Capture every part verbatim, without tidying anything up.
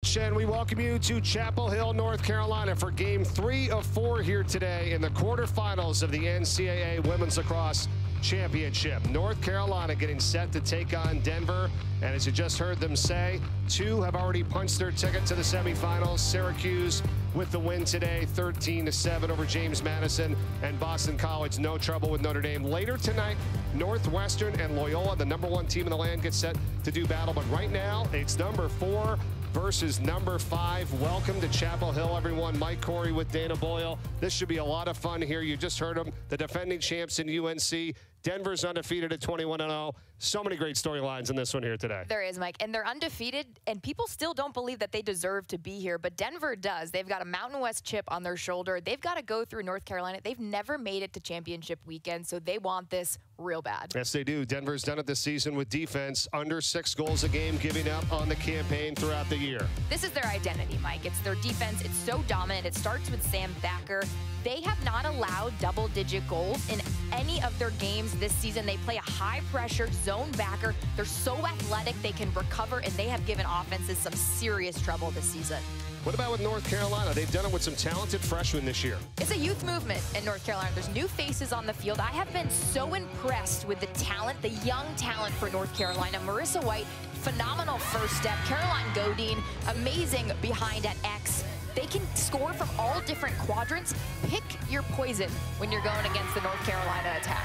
Mitch, and we welcome you to Chapel Hill, North Carolina for game three of four here today in the quarterfinals of the N C double A Women's Lacrosse Championship. North Carolina getting set to take on Denver, and as you just heard them say, two have already punched their ticket to the semifinals. Syracuse with the win today, thirteen to seven over James Madison, and Boston College no trouble with Notre Dame. Later tonight, Northwestern and Loyola, the number one team in the land, get set to do battle, but right now it's number four versus number five. Welcome to Chapel Hill, everyone. Mike Corey with Dana Boyle. This should be a lot of fun here. You just heard them, the defending champs in U N C. Denver's undefeated at twenty-one and oh. So many great storylines in this one here today. There is, Mike, and they're undefeated, and people still don't believe that they deserve to be here, but Denver does. They've got a Mountain West chip on their shoulder. They've got to go through North Carolina. They've never made it to championship weekend, so they want this real bad. Yes, they do. Denver's done it this season with defense, under six goals a game, giving up on the campaign throughout the year. This is their identity, Mike. It's their defense. It's so dominant. It starts with Sam Thacker. They have not allowed double-digit goals in any of their games this season. They play a high-pressure zone backer. They're so athletic, they can recover, and they have given offenses some serious trouble this season. What about with North Carolina? They've done it with some talented freshmen this year. It's a youth movement in North Carolina. There's new faces on the field. I have been so impressed with the talent, the young talent for North Carolina. Marissa White, phenomenal first step. Caroline Godin, amazing behind at X. They can score from all different quadrants. Pick your poison when you're going against the North Carolina attack.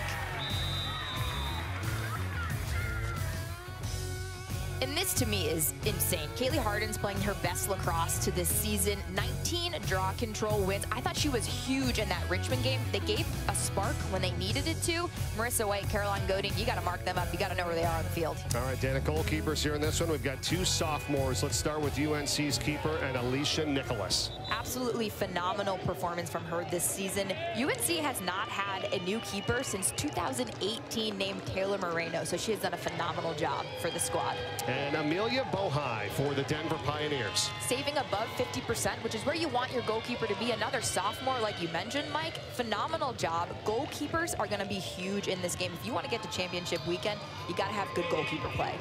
And this, to me, is insane. Kaylee Harden's playing her best lacrosse to this season. nineteen draw control wins. I thought she was huge in that Richmond game. They gave a spark when they needed it to. Marissa White, Caroline Godin, you got to mark them up. You got to know where they are on the field. All right, Dana, goalkeepers here in this one. We've got two sophomores. Let's start with U N C's keeper and Alicia Nicholas. Absolutely phenomenal performance from her this season. U N C has not had a new keeper since two thousand eighteen, named Taylor Moreno, so she has done a phenomenal job for the squad. And Amelia Bohai for the Denver Pioneers. Saving above fifty percent, which is where you want your goalkeeper to be. Another sophomore, like you mentioned, Mike. Phenomenal job. Goalkeepers are going to be huge in this game. If you want to get to championship weekend, you got to have good goalkeeper play.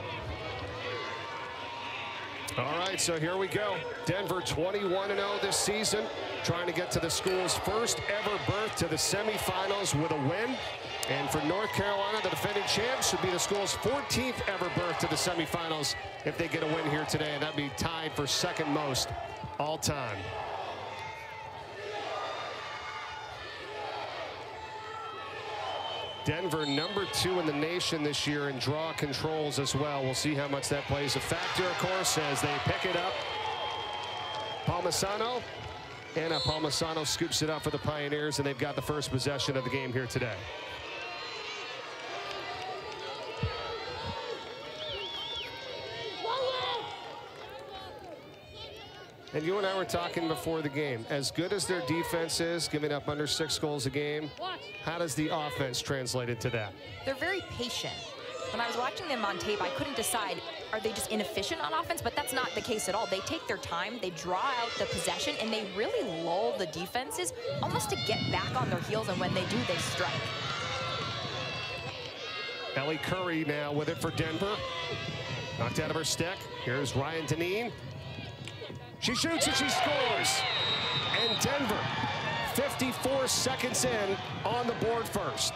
All right, so here we go. Denver twenty-one and oh this season, trying to get to the school's first ever berth to the semifinals with a win. And for North Carolina, the defending champs, should be the school's fourteenth ever berth to the semifinals if they get a win here today, and that'd be tied for second most all time. Denver number two in the nation this year in draw controls as well. We'll see how much that plays a factor, of course, as they pick it up. Palmisano. Anna Palmisano scoops it up for the Pioneers, and they've got the first possession of the game here today. And you and I were talking before the game. As good as their defense is, giving up under six goals a game, how does the offense translate into that? They're very patient. When I was watching them on tape, I couldn't decide, are they just inefficient on offense? But that's not the case at all. They take their time, they draw out the possession, and they really lull the defenses almost to get back on their heels, and when they do, they strike. Ellie Curry now with it for Denver. Knocked out of her stick. Here's Ryan Deneen. She shoots and she scores. And Denver, fifty-four seconds in, on the board first.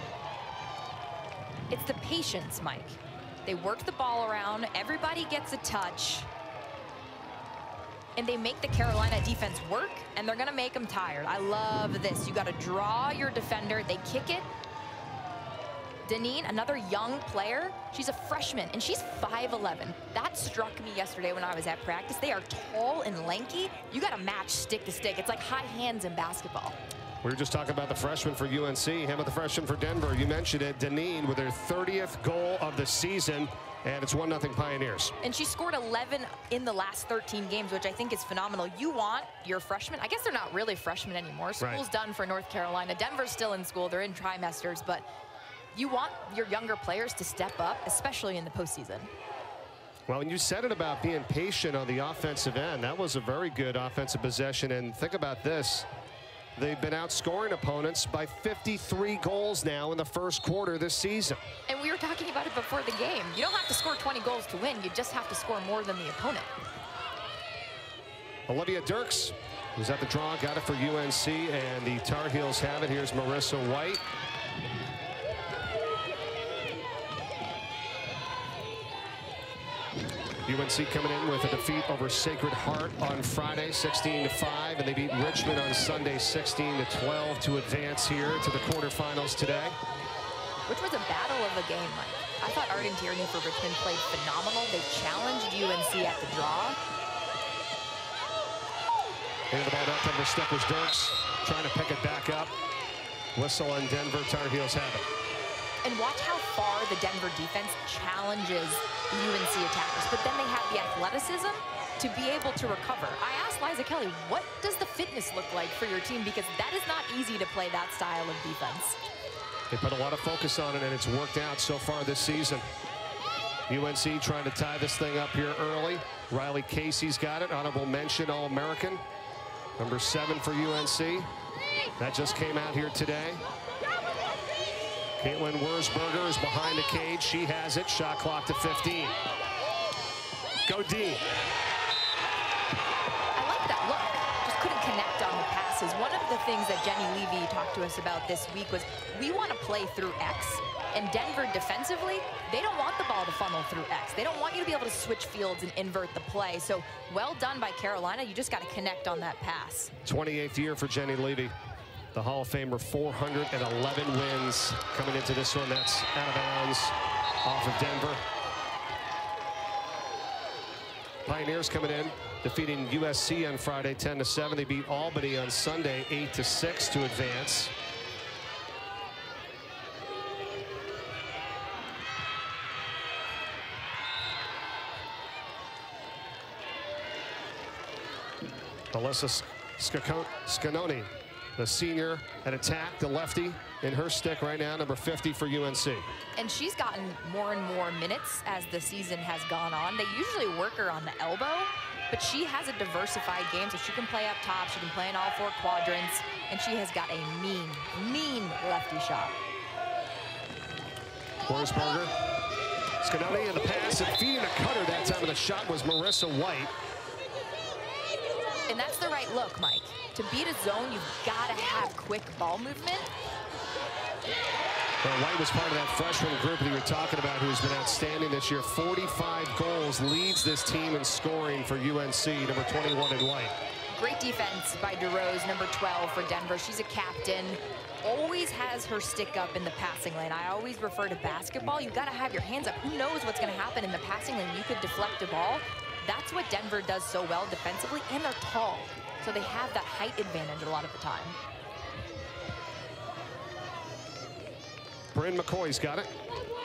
It's the patience, Mike. They work the ball around, everybody gets a touch, and they make the Carolina defense work, and they're gonna make them tired. I love this. You gotta draw your defender, they kick it. Deneen, another young player, she's a freshman, and she's five eleven. That struck me yesterday when I was at practice. They are tall and lanky. You got to match stick to stick. It's like high hands in basketball. We were just talking about the freshman for U N C. How about the freshman for Denver? You mentioned it, Deneen, with her thirtieth goal of the season, and it's one nothing Pioneers. And she scored eleven in the last thirteen games, which I think is phenomenal. You want your freshmen, I guess they're not really freshmen anymore. School's right. Done for North Carolina. Denver's still in school. They're in trimesters, but you want your younger players to step up, especially in the postseason. Well, and you said it about being patient on the offensive end. That was a very good offensive possession. And think about this. They've been outscoring opponents by fifty-three goals now in the first quarter this season. And we were talking about it before the game. You don't have to score twenty goals to win. You just have to score more than the opponent. Olivia Dirks was at the draw, got it for U N C, and the Tar Heels have it. Here's Marissa White. U N C coming in with a defeat over Sacred Heart on Friday, sixteen to five, and they beat Richmond on Sunday, sixteen to twelve, to advance here to the quarterfinals today. Which was a battle of a game, Mike. I thought Arden Tierney for Richmond played phenomenal. They challenged U N C at the draw. Into the ball net, Denver Steppers. Dirks trying to pick it back up. Whistle on Denver. Tar Heels have it. And watch how far the Denver defense challenges the U N C attackers, but then they have the athleticism to be able to recover. I asked Liza Kelly, what does the fitness look like for your team? Because that is not easy to play that style of defense. They put a lot of focus on it, and it's worked out so far this season. U N C trying to tie this thing up here early. Riley Casey's got it. Honorable mention All-American. Number seven for U N C. That just came out here today. Caitlin Wurzberger is behind the cage. She has it. Shot clock to fifteen. Go D. I like that look. Just couldn't connect on the passes. One of the things that Jenny Levy talked to us about this week was we want to play through X. And Denver defensively, they don't want the ball to funnel through X. They don't want you to be able to switch fields and invert the play. So well done by Carolina. You just got to connect on that pass. twenty-eighth year for Jenny Levy. The Hall of Famer, four hundred eleven wins coming into this one. That's out of bounds off of Denver. Pioneers coming in, defeating U S C on Friday, ten to seven. They beat Albany on Sunday, eight to six, to advance. Alyssa Scanoni, the senior, at attack, the lefty in her stick right now, number fifty for U N C. And she's gotten more and more minutes as the season has gone on. They usually work her on the elbow, but she has a diversified game, so she can play up top, she can play in all four quadrants, and she has got a mean, mean lefty shot. Wurzberger, Scanoni in the pass, and feeding a cutter that time, and the shot was Marissa White. And that's the right look, Mike. To beat a zone, you've got to have quick ball movement. Well, White was part of that freshman group that you were talking about, who's been outstanding this year. forty-five goals, leads this team in scoring for U N C, number twenty-one in White. Great defense by DeRose, number twelve for Denver. She's a captain. Always has her stick up in the passing lane. I always refer to basketball. You've got to have your hands up. Who knows what's going to happen in the passing lane? You could deflect a ball. That's what Denver does so well defensively, and they're tall. So they have that height advantage a lot of the time. Bryn McCoy's got it.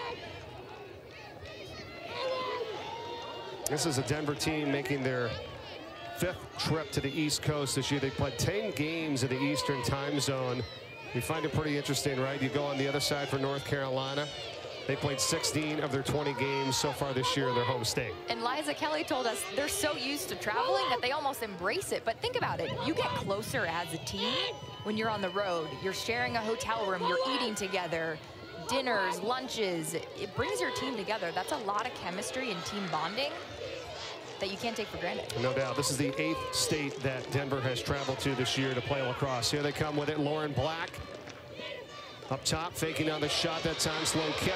This is a Denver team making their fifth trip to the East Coast this year. They played ten games in the Eastern time zone. We find it pretty interesting, right? You go on the other side for North Carolina. They played sixteen of their twenty games so far this year in their home state. And Liza Kelly told us they're so used to traveling that they almost embrace it. But think about it. You get closer as a team when you're on the road. You're sharing a hotel room. You're eating together. Dinners, lunches. It brings your team together. That's a lot of chemistry and team bonding that you can't take for granted. No doubt. This is the eighth state that Denver has traveled to this year to play lacrosse. Here they come with it. Lauren Black. Up top, faking on the shot that time. Slow kick.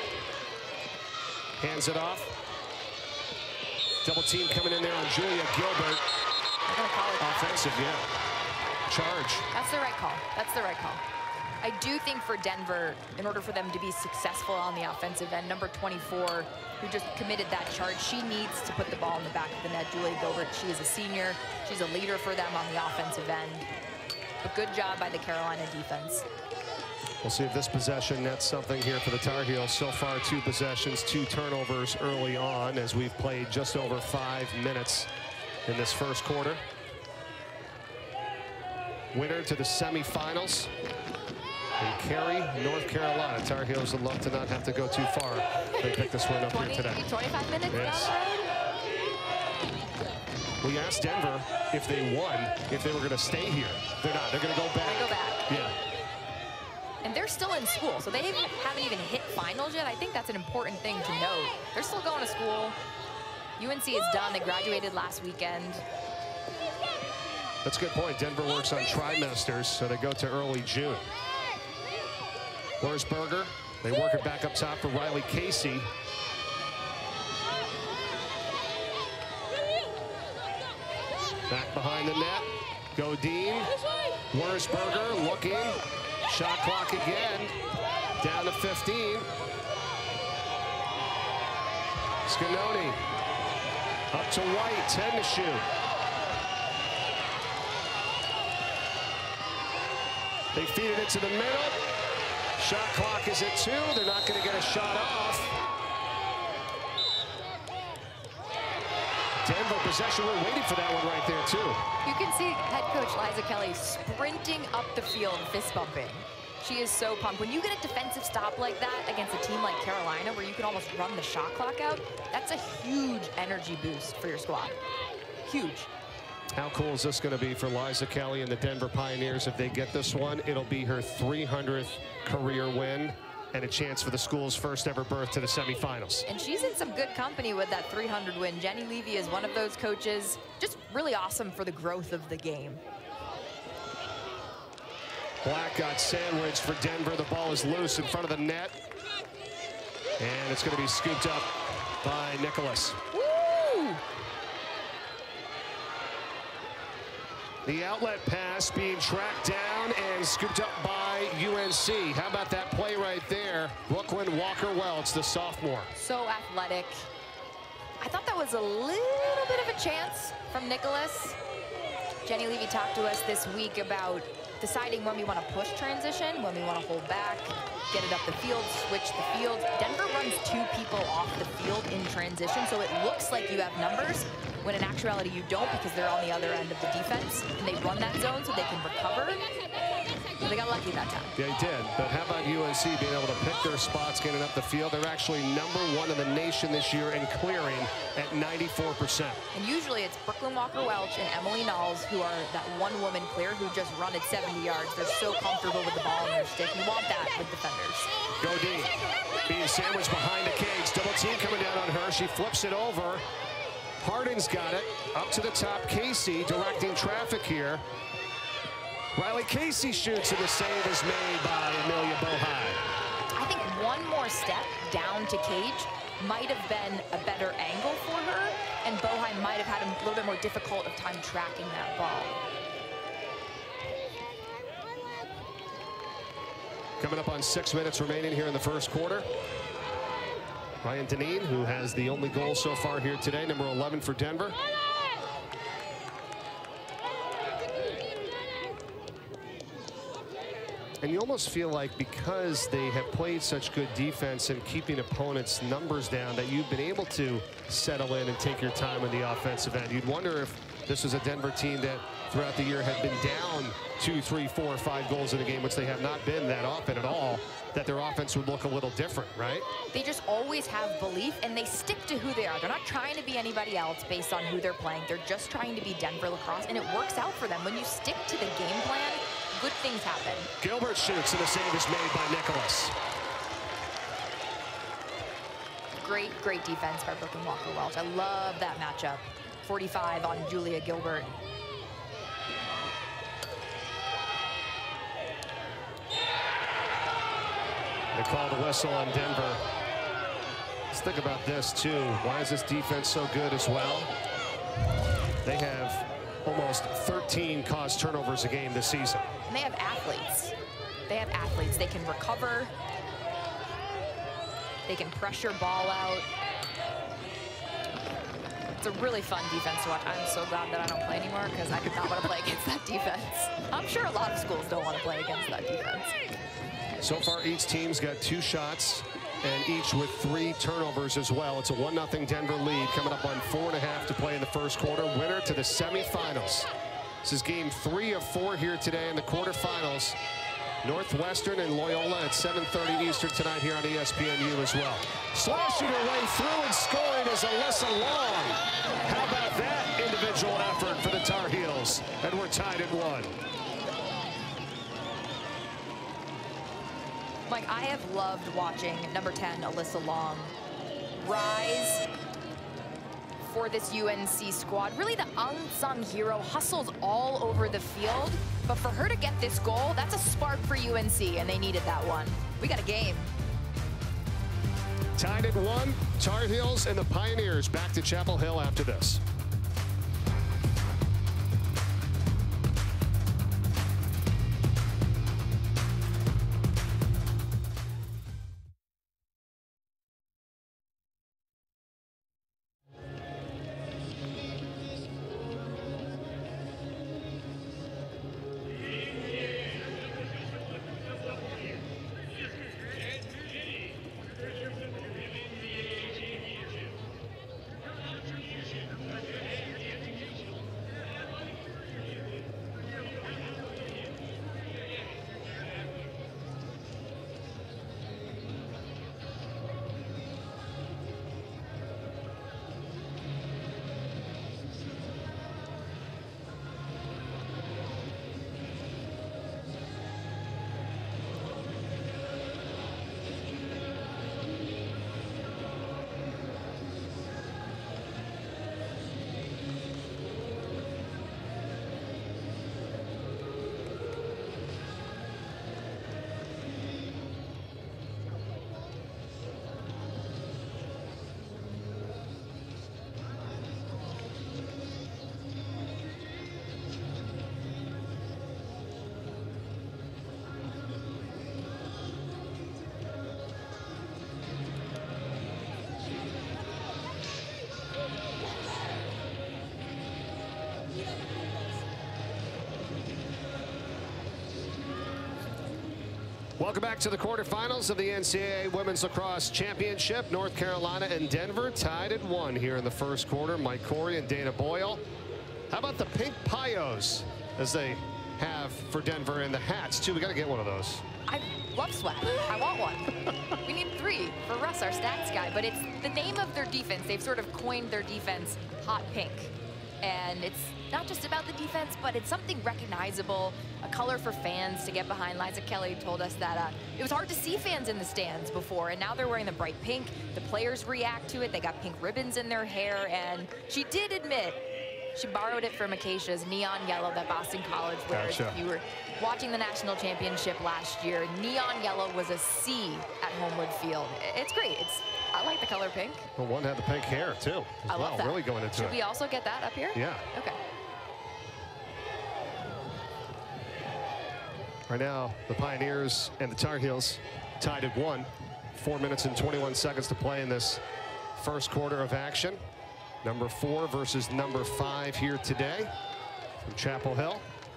Hands it off. Double team coming in there on Julia Gilbert. I'm gonna call it offensive, yeah. Charge. That's the right call. That's the right call. I do think for Denver, in order for them to be successful on the offensive end, number twenty-four, who just committed that charge, she needs to put the ball in the back of the net. Julia Gilbert, she is a senior. She's a leader for them on the offensive end. A good job by the Carolina defense. We'll see if this possession nets something here for the Tar Heels. So far, two possessions, two turnovers early on, as we've played just over five minutes in this first quarter. Winner to the semifinals in Cary, North Carolina. Tar Heels would love to not have to go too far. They picked this one up twenty, here today. twenty-five minutes yes. down the road? We asked Denver if they won, if they were going to stay here. They're not. They're going to go back. They go back. Yeah. And they're still in school, so they haven't even hit finals yet. I think that's an important thing to note. They're still going to school. U N C is done. They graduated last weekend. That's a good point. Denver works on trimesters, so they go to early June. Wurzberger, they work it back up top for Riley Casey. Back behind the net, Godin, Wurzberger looking, shot clock again, down to fifteen. Scanoni, up to White, ten to shoot. They feed it into the middle. Shot clock is at two. They're not going to get a shot off. Denver possession. We're waiting for that one right there, too. You can see head coach Liza Kelly sprinting up the field, fist bumping. She is so pumped. When you get a defensive stop like that against a team like Carolina, where you can almost run the shot clock out, that's a huge energy boost for your squad. Huge. How cool is this going to be for Liza Kelly and the Denver Pioneers if they get this one? It'll be her three hundredth career win and a chance for the school's first ever berth to the semifinals. And she's in some good company with that three hundred win. Jenny Levy is one of those coaches. Just really awesome for the growth of the game. Black got sandwiched for Denver. The ball is loose in front of the net. And it's going to be scooped up by Nicholas. Woo! The outlet pass being tracked down and scooped up by U N C. How about that play right there? Brooklyn Walker-Welch, the sophomore. So athletic. I thought that was a little bit of a chance from Nicholas. Jenny Levy talked to us this week about deciding when we want to push transition, when we want to hold back, get it up the field, switch the field. Denver runs two people off the field in transition, so it looks like you have numbers, when in actuality you don't, because they're on the other end of the defense, and they run that zone so they can recover. But they got lucky that time. Yeah, they did. But how about U N C being able to pick their spots, getting up the field? They're actually number one in the nation this year in clearing at ninety-four percent. And usually it's Brooklyn Walker-Welch and Emily Knowles who are that one-woman clear who just run at seventy yards. They're so comfortable with the ball in their stick. You want that with defenders. Godin being sandwiched behind the cage. Double team coming down on her. She flips it over. Harden's got it. Up to the top, Casey directing traffic here. Riley Casey shoots, and the save is made by Amelia Bohai. I think one more step down to cage might have been a better angle for her, and Bohai might have had a little bit more difficult of time tracking that ball. Coming up on six minutes remaining here in the first quarter. Ryan Deneen, who has the only goal so far here today, number eleven for Denver. And you almost feel like because they have played such good defense and keeping opponents' numbers down, that you've been able to settle in and take your time in the offensive end. You'd wonder if this was a Denver team that throughout the year had been down two, three, four, five goals in a game, which they have not been that often at all, that their offense would look a little different, right? They just always have belief, and they stick to who they are. They're not trying to be anybody else based on who they're playing. They're just trying to be Denver Lacrosse, and it works out for them. When you stick to the game plan, good things happen. Gilbert shoots, and the save is made by Nicholas. Great, great defense by Brooklyn Walker-Welch. I love that matchup. forty-five on Julia Gilbert. They call the whistle on Denver. Let's think about this, too. Why is this defense so good as well? They have almost thirteen caused turnovers a game this season. And they have athletes. They have athletes. They can recover. They can pressure ball out. It's a really fun defense to watch. I'm so glad that I don't play anymore, because I did not want to play against that defense. I'm sure a lot of schools don't want to play against that defense. So far, each team's got two shots, and each with three turnovers as well. It's a one nothing Denver lead, coming up on four and a half to play in the first quarter. Winner to the semifinals. This is game three of four here today in the quarterfinals. Northwestern and Loyola at seven thirty Eastern tonight here on E S P N U as well. Slashing her way through and scoring is Alyssa Long. How about that individual effort for the Tar Heels? And we're tied at one. Mike, I have loved watching number ten, Alyssa Long, rise for this U N C squad. Really the unsung hero, hustles all over the field. But for her to get this goal, that's a spark for U N C, and they needed that one. We got a game. Tied at one, Tar Heels and the Pioneers back to Chapel Hill after this. Welcome back to the quarterfinals of the N C double A Women's Lacrosse Championship. North Carolina and Denver tied at one here in the first quarter. Mike Corey and Dana Boyle. How about the pink Pios as they have for Denver and the hats too? We got to get one of those. I love swag. I want one. We need three for Russ, our stats guy. But it's the name of their defense. They've sort of coined their defense hot pink. And it's not just about the defense, but it's something recognizable, a color for fans to get behind. Liza Kelly told us that uh, it was hard to see fans in the stands before, and now they're wearing the bright pink. The players react to it. They got pink ribbons in their hair, and she did admit she borrowed it from Acacia's neon yellow that Boston College wears. Gotcha. If you were watching the national championship last year, neon yellow was a C at Homewood Field. It's great. It's I like the color pink. Well, one had the pink hair too. I love well, that. Really going into Should it. we also get that up here? Yeah. Okay. Right now, the Pioneers and the Tar Heels tied at one. Four minutes and twenty-one seconds to play in this first quarter of action. Number four versus number five here today from Chapel Hill.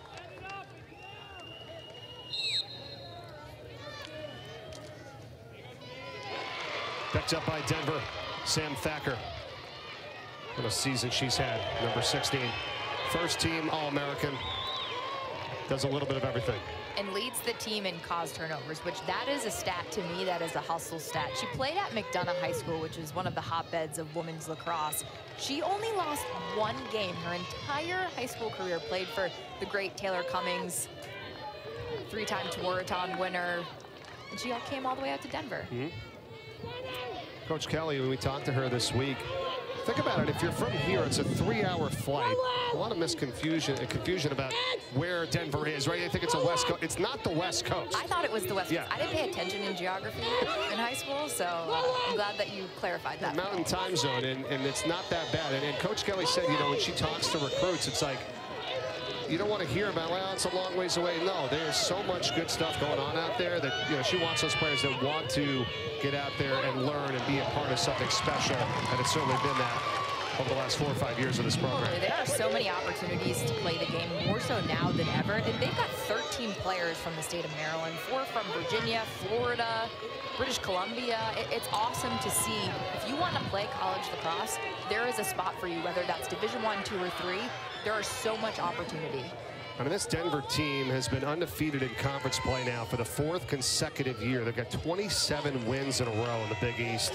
Picked up by Denver, Sam Thacker. What a season she's had, number sixteen. First team All-American. Does a little bit of everything. And leads the team in caused turnovers, which that is a stat to me that is a hustle stat. She played at McDonough High School, which is one of the hotbeds of women's lacrosse. She only lost one game her entire high school career, played for the great Taylor Cummings, three-time Tewaaraton winner, and she came all the way out to Denver. Mm-hmm. Coach Kelly, when we talked to her this week, think about it, if you're from here, it's a three-hour flight. A lot of misconfusion and confusion about where Denver is, right? I think it's a West Coast. It's not the West Coast. I thought it was the West Yeah. Coast. I didn't pay attention in geography in high school, so uh, I'm glad that you clarified that. Mountain time zone, and, and it's not that bad. And, and Coach Kelly said, you know, when she talks to recruits, it's like, you don't want to hear about, well, it's a long ways away. No, there's so much good stuff going on out there that, you know, she wants those players that want to get out there and learn and be a part of something special, and it's certainly been that over the last four or five years of this program. There are so many opportunities to play the game, more so now than ever. And they've got thirteen players from the state of Maryland, four from Virginia, Florida, British Columbia. It, it's awesome to see. If you want to play college lacrosse, there is a spot for you, whether that's Division One, two, or three. There is so much opportunity. I mean, this Denver team has been undefeated in conference play now for the fourth consecutive year. They've got twenty-seven wins in a row in the Big East.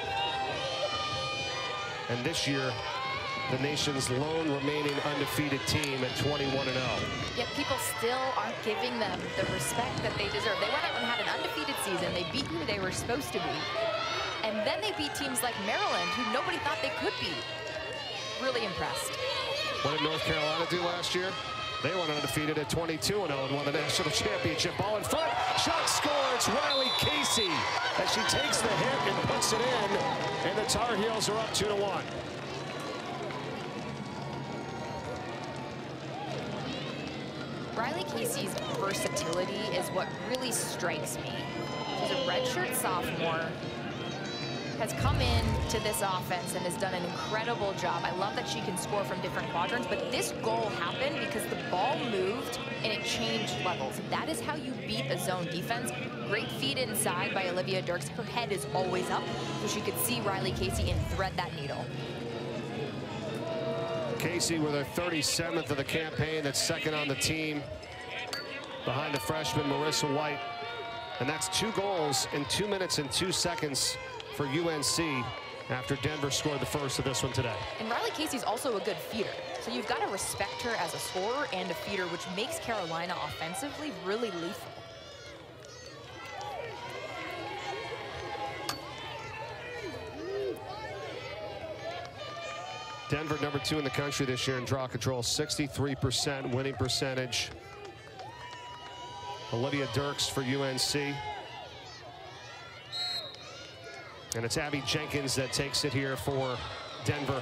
And this year, the nation's lone remaining undefeated team at twenty-one and oh. Yet people still aren't giving them the respect that they deserve. They went out and had an undefeated season. They beat who they were supposed to beat. And then they beat teams like Maryland, who nobody thought they could beat. Really impressed. What did North Carolina do last year? They went undefeated at twenty-two and oh and won the national championship. Ball in front, shot scored. It's Riley Casey as she takes the hit and puts it in, and the Tar Heels are up two to one. Riley Casey's versatility is what really strikes me. She's a redshirt sophomore, has come in to this offense and has done an incredible job. I love that she can score from different quadrants, but this goal happened because the ball moved and it changed levels. That is how you beat a zone defense. Great feed inside by Olivia Dirks. Her head is always up, so she could see Riley Casey and thread that needle. Casey with her thirty-seventh of the campaign. That's second on the team behind the freshman Marissa White. And that's two goals in two minutes and two seconds for U N C after Denver scored the first of this one today. And Riley Casey's also a good feeder. So you've got to respect her as a scorer and a feeder, which makes Carolina offensively really lethal. Denver number two in the country this year in draw control, sixty-three percent winning percentage. Olivia Dirks for U N C. And it's Abby Jenkins that takes it here for Denver.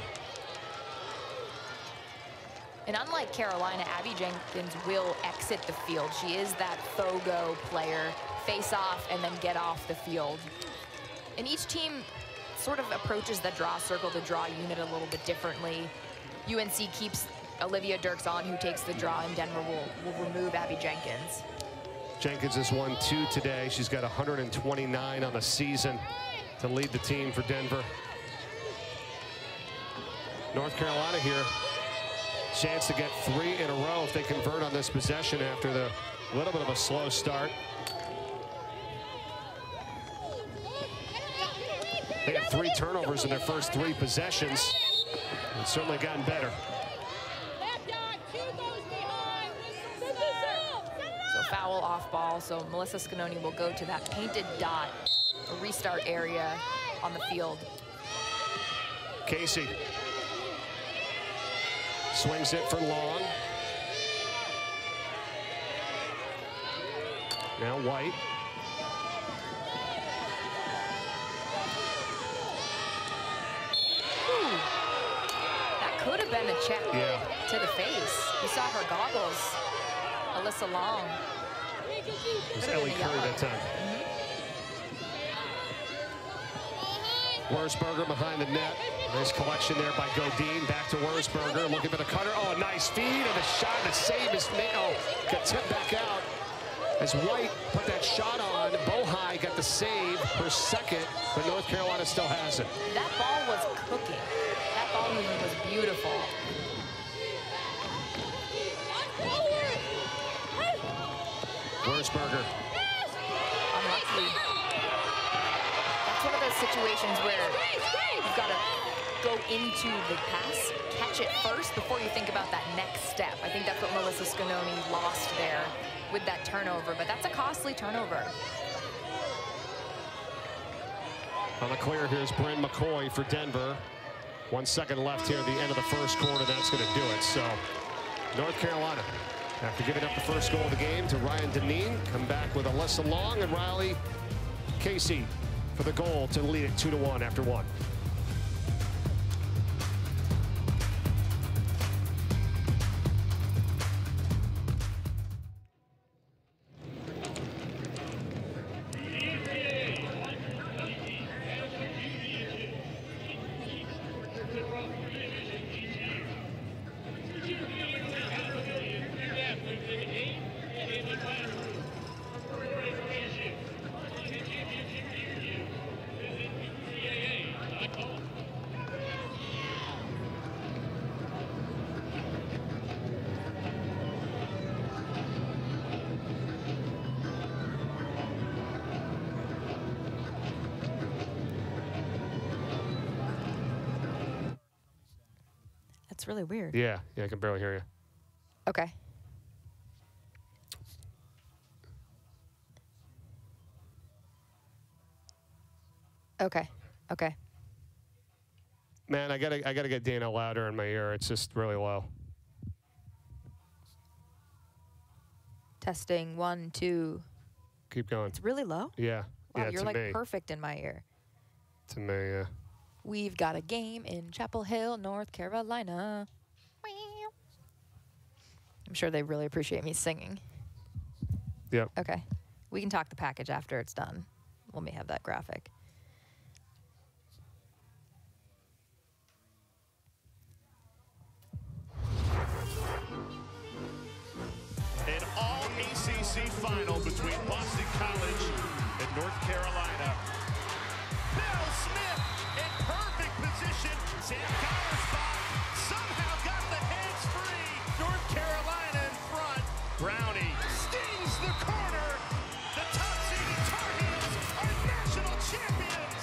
And unlike Carolina, Abby Jenkins will exit the field. She is that Fogo player, face off and then get off the field. And each team sort of approaches the draw circle, the draw unit a little bit differently. U N C keeps Olivia Dirks on, who takes the draw, and Denver will, will remove Abby Jenkins. Jenkins has won two today. She's got one hundred twenty-nine on the season to lead the team for Denver. North Carolina here, chance to get three in a row if they convert on this possession after the little bit of a slow start. They had three turnovers in their first three possessions. It's certainly gotten better. So foul off ball, so Melissa Scanoni will go to that painted dot, a restart area on the field. Casey swings it for long. Now White. Ooh, that could have been a check yeah. to the face. You saw her goggles. Alyssa Long. It was Ellie Curry that time. Mm-hmm. Wurzberger behind the net. Nice collection there by Godin. Back to Wurzberger, looking for the cutter. Oh, a nice feed, and the shot, the save is made. Oh, got tipped back out as White put that shot on. Bohai got the save, her second, but North Carolina still has it. That ball was cooking. That ball movement was beautiful. Wurzberger. Unlucky. That's one of those situations where you've got to go into the pass, catch it first before you think about that next step. I think that's what Melissa Scanoni lost there with that turnover, but that's a costly turnover. On the clear, here's Bryn McCoy for Denver. One second left here at the end of the first quarter. That's going to do it. So North Carolina, after giving up the first goal of the game to Ryan Deneen, come back with Alyssa Long and Riley Casey for the goal to lead it two to one after one. That's really weird. Yeah, yeah, I can barely hear you. Okay. Okay, okay. Man, I gotta, I gotta get Dana louder in my ear. It's just really low. Testing, one, two. Keep going. It's really low? Yeah. Wow, yeah, you're to like me. perfect in my ear. To me, yeah. We've got a game in Chapel Hill, North Carolina. I'm sure they really appreciate me singing. Yep. Okay. We can talk the package after it's done. Let me have that graphic. An all-A C C final between Boston College and North Carolina. Bill Smith in perfect position. Sam Geyer's somehow got the hands free. North Carolina in front. Brownie stings the corner. The top-seeded Tar Heels are national champions.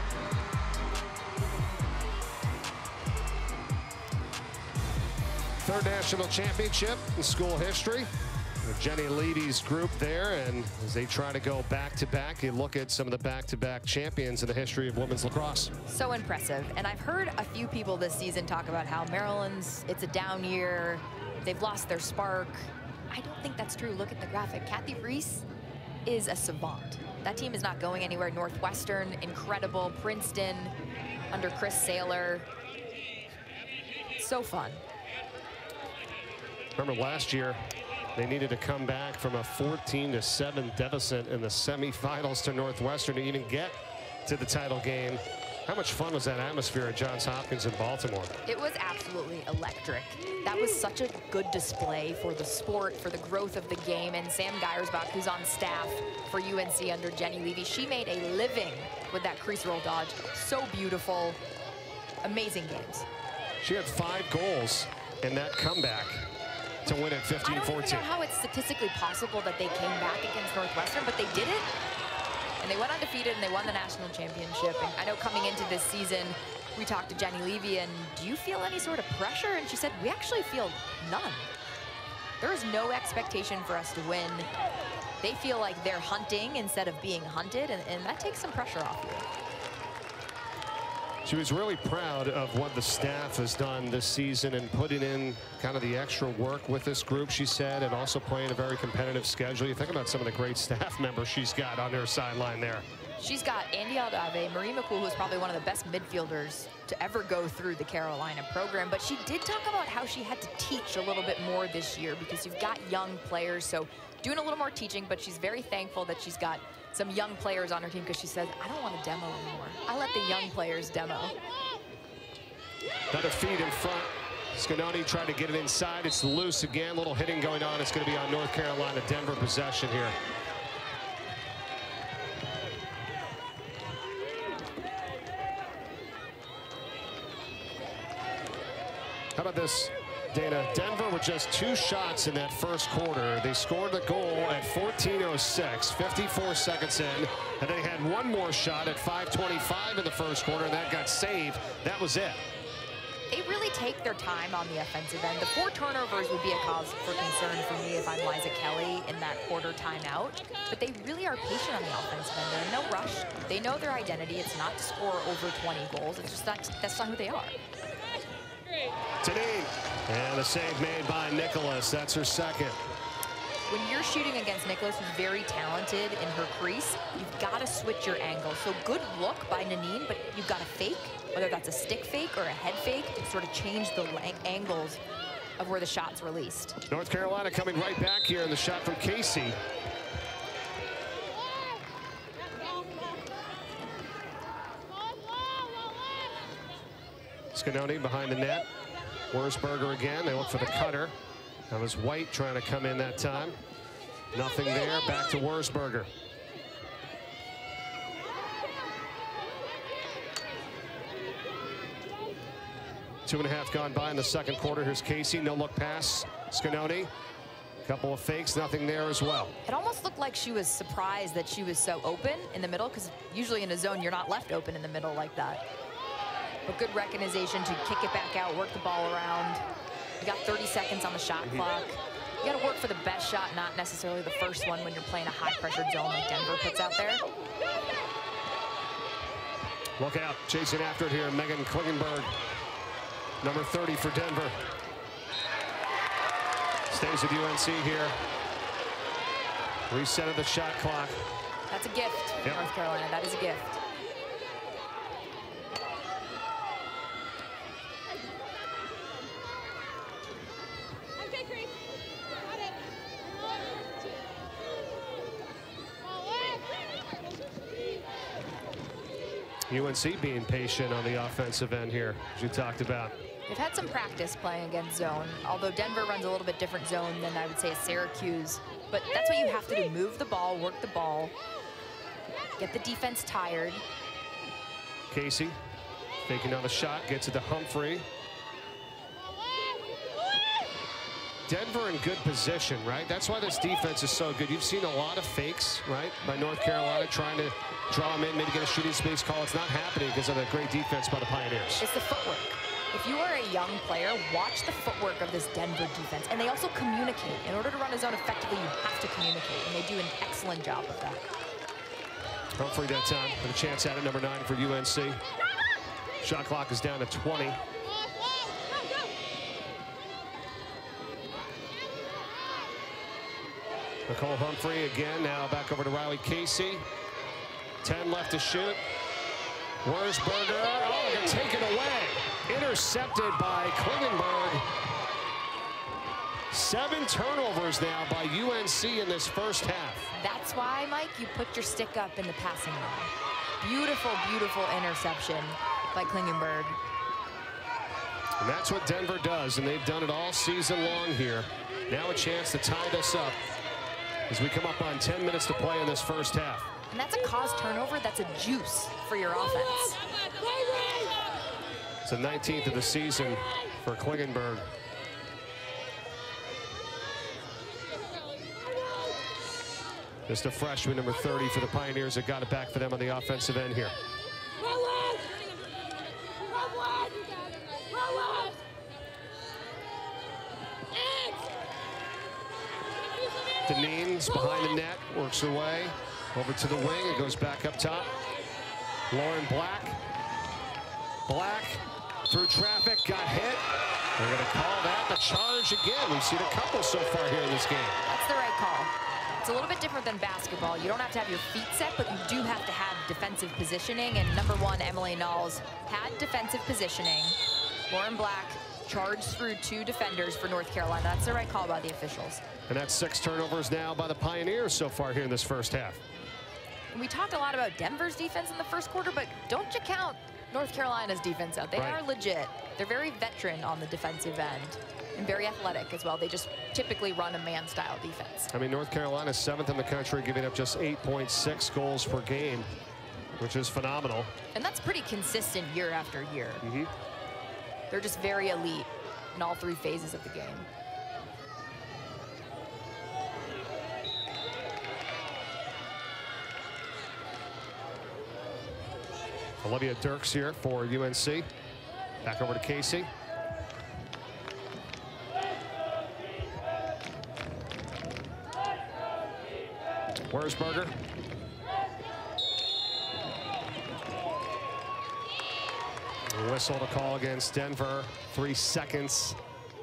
Third national championship in school history. Jenny Levy's group there, and as they try to go back-to-back, you look at some of the back-to-back champions in the history of women's lacrosse. So impressive. And I've heard a few people this season talk about how Maryland's, it's a down year. They've lost their spark. I don't think that's true. Look at the graphic. Kathy Reese is a savant. That team is not going anywhere. Northwestern, incredible. Princeton, under Chris Saylor. So fun. Remember last year, they needed to come back from a fourteen to seven deficit in the semifinals to Northwestern to even get to the title game. How much fun was that atmosphere at Johns Hopkins in Baltimore? It was absolutely electric. That was such a good display for the sport, for the growth of the game. And Sam Gyersbach, who's on staff for U N C under Jenny Levy, she made a living with that crease roll dodge. So beautiful. Amazing games. She had five goals in that comeback to win at fifteen fourteen. I don't even know how it's statistically possible that they came back against Northwestern, but they did it. And they went undefeated and they won the national championship. And I know coming into this season, we talked to Jenny Levy, and do you feel any sort of pressure? And she said, we actually feel none. There is no expectation for us to win. They feel like they're hunting instead of being hunted, and, and that takes some pressure off you. She was really proud of what the staff has done this season and putting in kind of the extra work with this group, she said, and also playing a very competitive schedule. You think about some of the great staff members she's got on her sideline there. She's got Andy Aldave, Marie McCool, who's probably one of the best midfielders to ever go through the Carolina program. But she did talk about how she had to teach a little bit more this year because you've got young players. So doing a little more teaching, but she's very thankful that she's got some young players on her team because she says, I don't want to demo anymore. I let the young players demo. Another feed in front. Scanoni tried to get it inside. It's loose again. Little hitting going on. It's going to be on North Carolina. Denver possession here. How about this, Dana? Denver with just two shots in that first quarter. They scored the goal at fourteen oh six, fifty-four seconds in, and they had one more shot at five twenty-five in the first quarter, and that got saved. That was it. They really take their time on the offensive end. The four turnovers would be a cause for concern for me if I'm Liza Kelly in that quarter timeout. But they really are patient on the offensive end. They're in no rush. They know their identity. It's not to score over twenty goals. It's just not, that's not who they are. Tanine, and a save made by Nicholas. That's her second. When you're shooting against Nicholas, who's very talented in her crease, you've got to switch your angle. So good look by Nanine, but you've got to fake, whether that's a stick fake or a head fake, to sort of change the angles of where the shot's released. North Carolina coming right back here in the shot from Casey. Scanoni behind the net. Wurzberger again. They look for the cutter. That was White trying to come in that time. Nothing there. Back to Wurzberger. Two and a half gone by in the second quarter. Here's Casey. No look pass. Scanoni. Couple of fakes. Nothing there as well. It almost looked like she was surprised that she was so open in the middle, because usually in a zone you're not left open in the middle like that. But good recognition to kick it back out, work the ball around. You got thirty seconds on the shot mm-hmm. clock. You got to work for the best shot, not necessarily the first one when you're playing a high-pressured zone like Denver puts out there. Look out, chasing after it here, Megan Klingenberg, number thirty for Denver. Stays with U N C here. Reset of the shot clock. That's a gift for yep. North Carolina. That is a gift. U N C being patient on the offensive end here, as you talked about. They've had some practice playing against zone, although Denver runs a little bit different zone than I would say a Syracuse. But that's what you have to do, move the ball, work the ball, get the defense tired. Casey faking down the shot, gets it to Humphrey. Denver in good position, right? That's why this defense is so good. You've seen a lot of fakes, right, by North Carolina trying to draw them in, maybe get a shooting space call. It's not happening because of the great defense by the Pioneers. It's the footwork. If you are a young player, watch the footwork of this Denver defense. And they also communicate. In order to run a zone effectively, you have to communicate. And they do an excellent job of that. Humphrey that time with a chance at it, number nine for U N C. Shot clock is down to twenty. Nicole Humphrey again, now back over to Riley Casey. ten left to shoot. Wurzberger, oh, they're taken away. Intercepted by Klingenberg. Seven turnovers now by U N C in this first half. That's why, Mike, you put your stick up in the passing lane. Beautiful, beautiful interception by Klingenberg. And that's what Denver does, and they've done it all season long here. Now a chance to tie this up as we come up on ten minutes to play in this first half. And that's a caused turnover. That's a juice for your offense. It's the nineteenth of the season for Klingenberg. Just a freshman, number thirty for the Pioneers, that got it back for them on the offensive end here. Deneen's behind the net, works away over to the wing. It goes back up top. Lauren Black. Black through traffic, got hit. They're going to call that the charge again. We've seen a couple so far here in this game. That's the right call. It's a little bit different than basketball. You don't have to have your feet set, but you do have to have defensive positioning. And number one, Emily Knowles had defensive positioning. Lauren Black charged through two defenders for North Carolina. That's the right call by the officials. And that's six turnovers now by the Pioneers so far here in this first half. And we talked a lot about Denver's defense in the first quarter, but don't you count North Carolina's defense out. They right. are legit. They're very veteran on the defensive end and very athletic as well. They just typically run a man-style defense. I mean, North Carolina's seventh in the country, giving up just eight point six goals per game, which is phenomenal. And that's pretty consistent year after year. Mm-hmm. They're just very elite in all three phases of the game. Olivia Dirks here for U N C. Back over to Casey. Wurzberger. Whistle to call against Denver. Three seconds.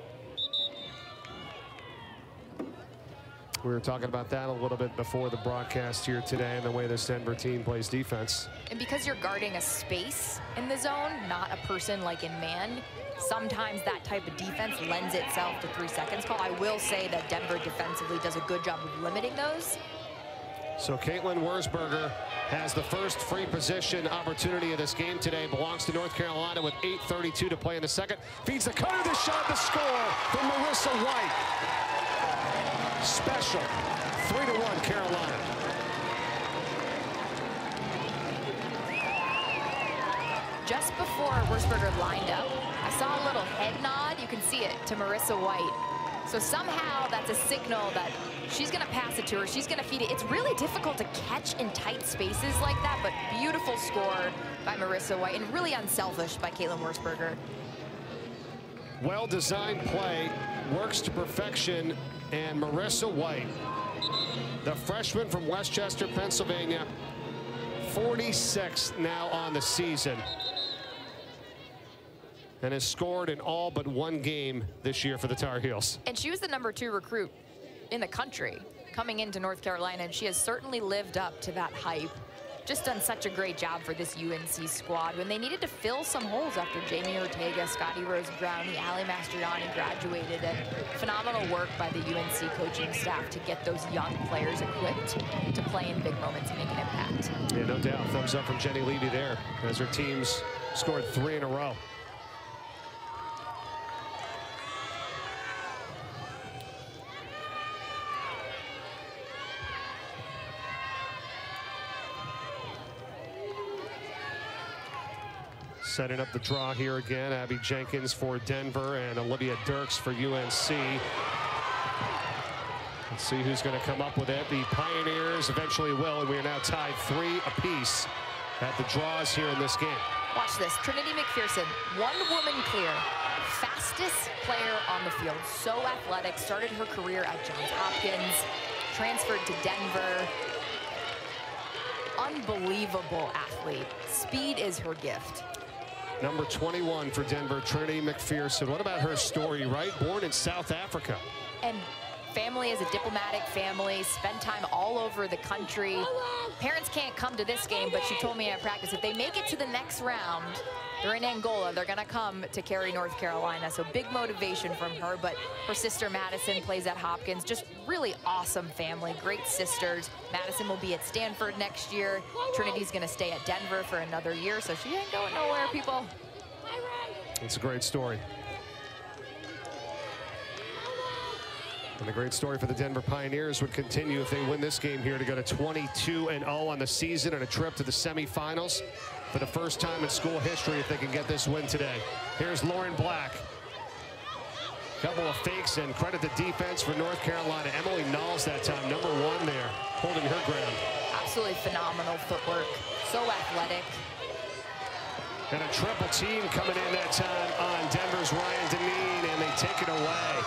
We were talking about that a little bit before the broadcast here today and the way this Denver team plays defense. And because you're guarding a space in the zone, not a person like in man, sometimes that type of defense lends itself to three seconds call. I will say that Denver defensively does a good job of limiting those. So Caitlin Wurzberger has the first free position opportunity of this game today. Belongs to North Carolina with eight thirty-two to play in the second. Feeds the cutter, the shot, the score from Marissa White. Special, three to one Carolina. Just before Wurzberger lined up, I saw a little head nod. You can see it to Marissa White. So somehow that's a signal that she's going to pass it to her. She's going to feed it. It's really difficult to catch in tight spaces like that, but beautiful score by Marissa White and really unselfish by Caitlin Wurzberger. Well-designed play, works to perfection, and Marissa White, the freshman from Westchester, Pennsylvania, forty-six now on the season, and has scored in all but one game this year for the Tar Heels. And she was the number two recruit in the country coming into North Carolina, and she has certainly lived up to that hype. Just done such a great job for this U N C squad when they needed to fill some holes after Jamie Ortega, Scotty Rose Brownie, Ali Mastriani graduated, and phenomenal work by the U N C coaching staff to get those young players equipped to play in big moments and make an impact. Yeah, no doubt. Thumbs up from Jenny Levy there as her teams scored three in a row. Setting up the draw here again, Abby Jenkins for Denver and Olivia Dirks for U N C. Let's see who's going to come up with it. The Pioneers eventually will, and we are now tied three apiece at the draws here in this game. Watch this. Trinity McPherson, one woman clear, fastest player on the field. So athletic, started her career at Johns Hopkins, transferred to Denver. Unbelievable athlete. Speed is her gift. Number twenty-one for Denver, Trinity McPherson. What about her story, right? Born in South Africa. And family is a diplomatic family, spend time all over the country. Parents can't come to this game, but she told me at practice, if they make it to the next round, they're in Angola, they're gonna come to Cary, North Carolina. So big motivation from her, but her sister Madison plays at Hopkins. Just really awesome family, great sisters. Madison will be at Stanford next year. Trinity's gonna stay at Denver for another year, so she ain't going nowhere, people. It's a great story. And the great story for the Denver Pioneers would continue if they win this game here to go to twenty-two and oh on the season and a trip to the semifinals for the first time in school history if they can get this win today. Here's Lauren Black. Couple of fakes and credit the defense for North Carolina. Emily Knowles that time, number one there, holding her ground. Absolutely phenomenal footwork, so athletic. And a triple team coming in that time on Denver's Ryan Deneen, and they take it away.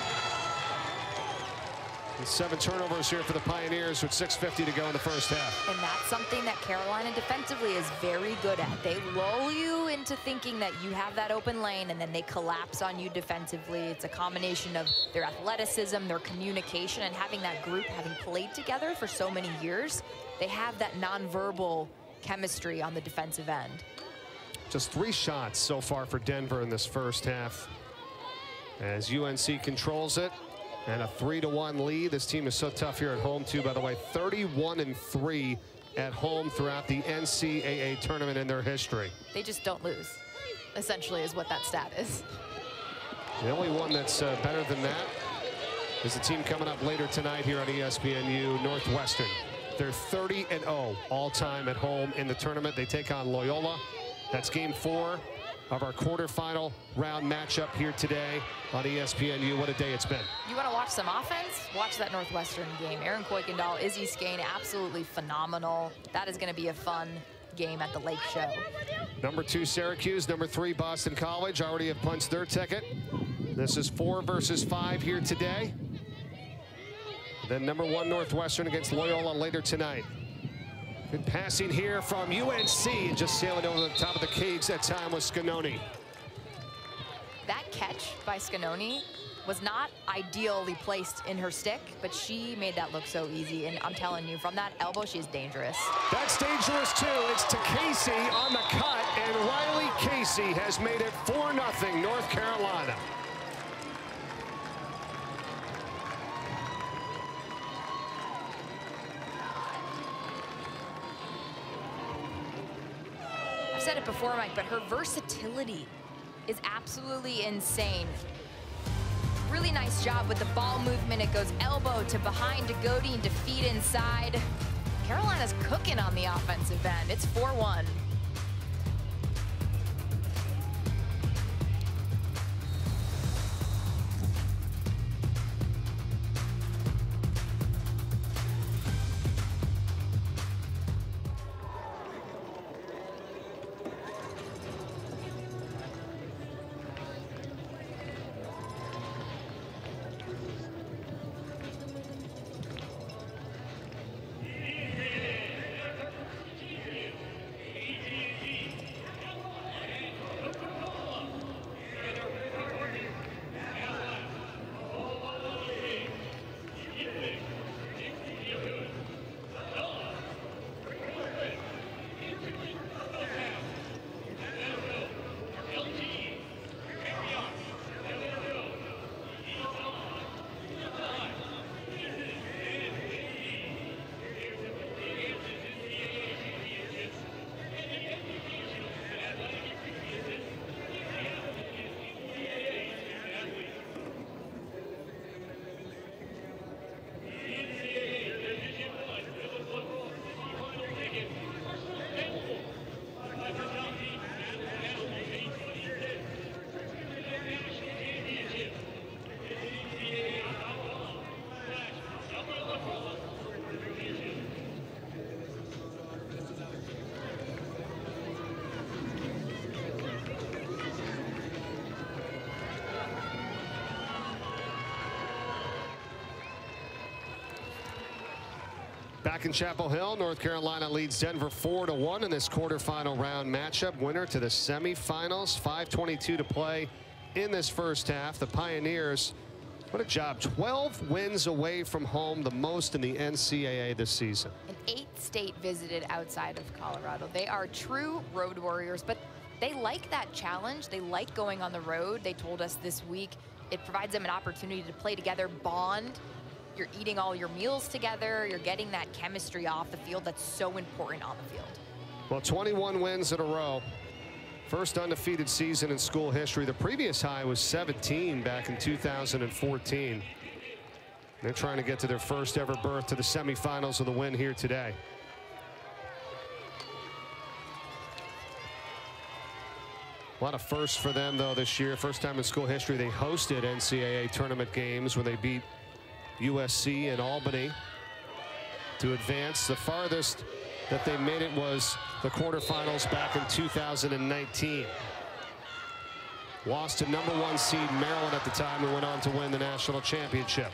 Seven turnovers here for the Pioneers with six fifty to go in the first half. And that's something that Carolina defensively is very good at. They lull you into thinking that you have that open lane, and then they collapse on you defensively. It's a combination of their athleticism, their communication, and having that group, having played together for so many years, they have that nonverbal chemistry on the defensive end. Just three shots so far for Denver in this first half as U N C controls it. And a three to one lead. This team is so tough here at home too, by the way. thirty-one and three at home throughout the N C double A tournament in their history. They just don't lose, essentially, is what that stat is. The only one that's uh, better than that is the team coming up later tonight here on E S P N U, Northwestern. They're thirty and oh all time at home in the tournament. They take on Loyola. That's game four of our quarterfinal round matchup here today on E S P N U. What a day it's been. You want to watch some offense? Watch that Northwestern game. Erin Kuykendall, Izzy Skane, absolutely phenomenal. That is going to be a fun game at the Lake Show. Number two, Syracuse. Number three, Boston College. Already have punched their ticket. This is four versus five here today. Then number one, Northwestern against Loyola later tonight. Good passing here from U N C, just sailing over the top of the cage that time was Scanoni. That catch by Scanoni was not ideally placed in her stick, but she made that look so easy. And I'm telling you, from that elbow, she is dangerous. That's dangerous too. It's to Casey on the cut, and Riley Casey has made it four nothing North Carolina. Said it before, Mike, but her versatility is absolutely insane. Really nice job with the ball movement. It goes elbow to behind to Godine to feed inside. Carolina's cooking on the offensive end. It's four one. Back in Chapel Hill, North Carolina leads Denver four to one in this quarterfinal round matchup. Winner to the semifinals. five twenty-two to play in this first half. The Pioneers, what a job. twelve wins away from home, the most in the N C double A this season. An eighth state visited outside of Colorado. They are true road warriors, but they like that challenge. They like going on the road. They told us this week it provides them an opportunity to play together, bond. You're eating all your meals together. You're getting that chemistry off the field that's so important on the field. Well, twenty-one wins in a row. First undefeated season in school history. The previous high was seventeen back in two thousand fourteen. They're trying to get to their first ever berth to the semifinals with a win here today. A lot of firsts for them, though, this year. First time in school history they hosted N C double A tournament games when they beat U S C and Albany to advance. The farthest that they made it was the quarterfinals back in two thousand nineteen. Lost to number one seed Maryland at the time and went on to win the national championship.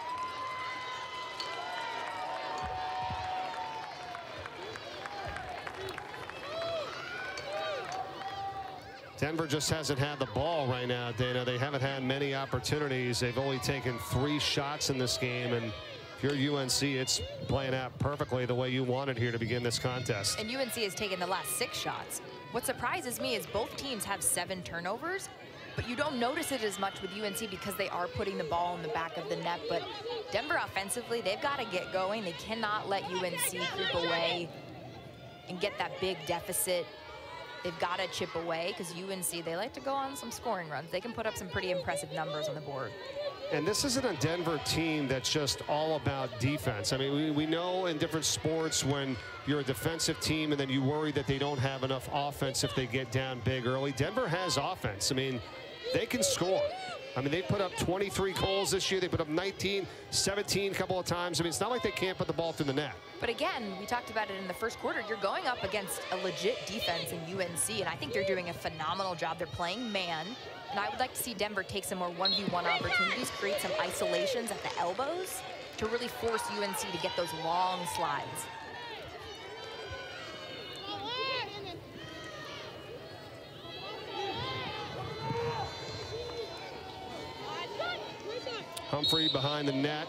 Denver just hasn't had the ball right now, Dana. They haven't had many opportunities. They've only taken three shots in this game, and if you're U N C, it's playing out perfectly the way you wanted here to begin this contest. And U N C has taken the last six shots. What surprises me is both teams have seven turnovers, but you don't notice it as much with U N C because they are putting the ball in the back of the net. But Denver offensively, they've got to get going. They cannot let U N C creep away and get that big deficit. They've got to chip away because U N C, they like to go on some scoring runs. They can put up some pretty impressive numbers on the board. And this isn't a Denver team that's just all about defense. I mean, we, we know in different sports when you're a defensive team and then you worry that they don't have enough offense if they get down big early. Denver has offense. I mean, they can score. I mean, they put up twenty-three goals this year. They put up nineteen, seventeen a couple of times. I mean, it's not like they can't put the ball through the net. But again, we talked about it in the first quarter. You're going up against a legit defense in U N C, and I think they're doing a phenomenal job. They're playing man, and I would like to see Denver take some more one v one opportunities, create some isolations at the elbows to really force U N C to get those long slides. Humphrey behind the net.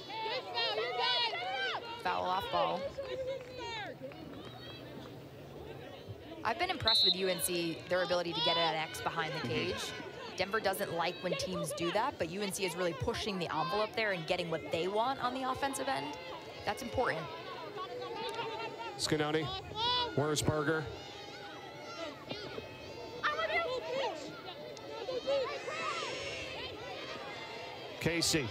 Foul off ball. I've been impressed with U N C, their ability to get at X behind the cage. Denver doesn't like when teams do that, but U N C is really pushing the envelope there and getting what they want on the offensive end. That's important. Scanoni, Wurzburger. Casey.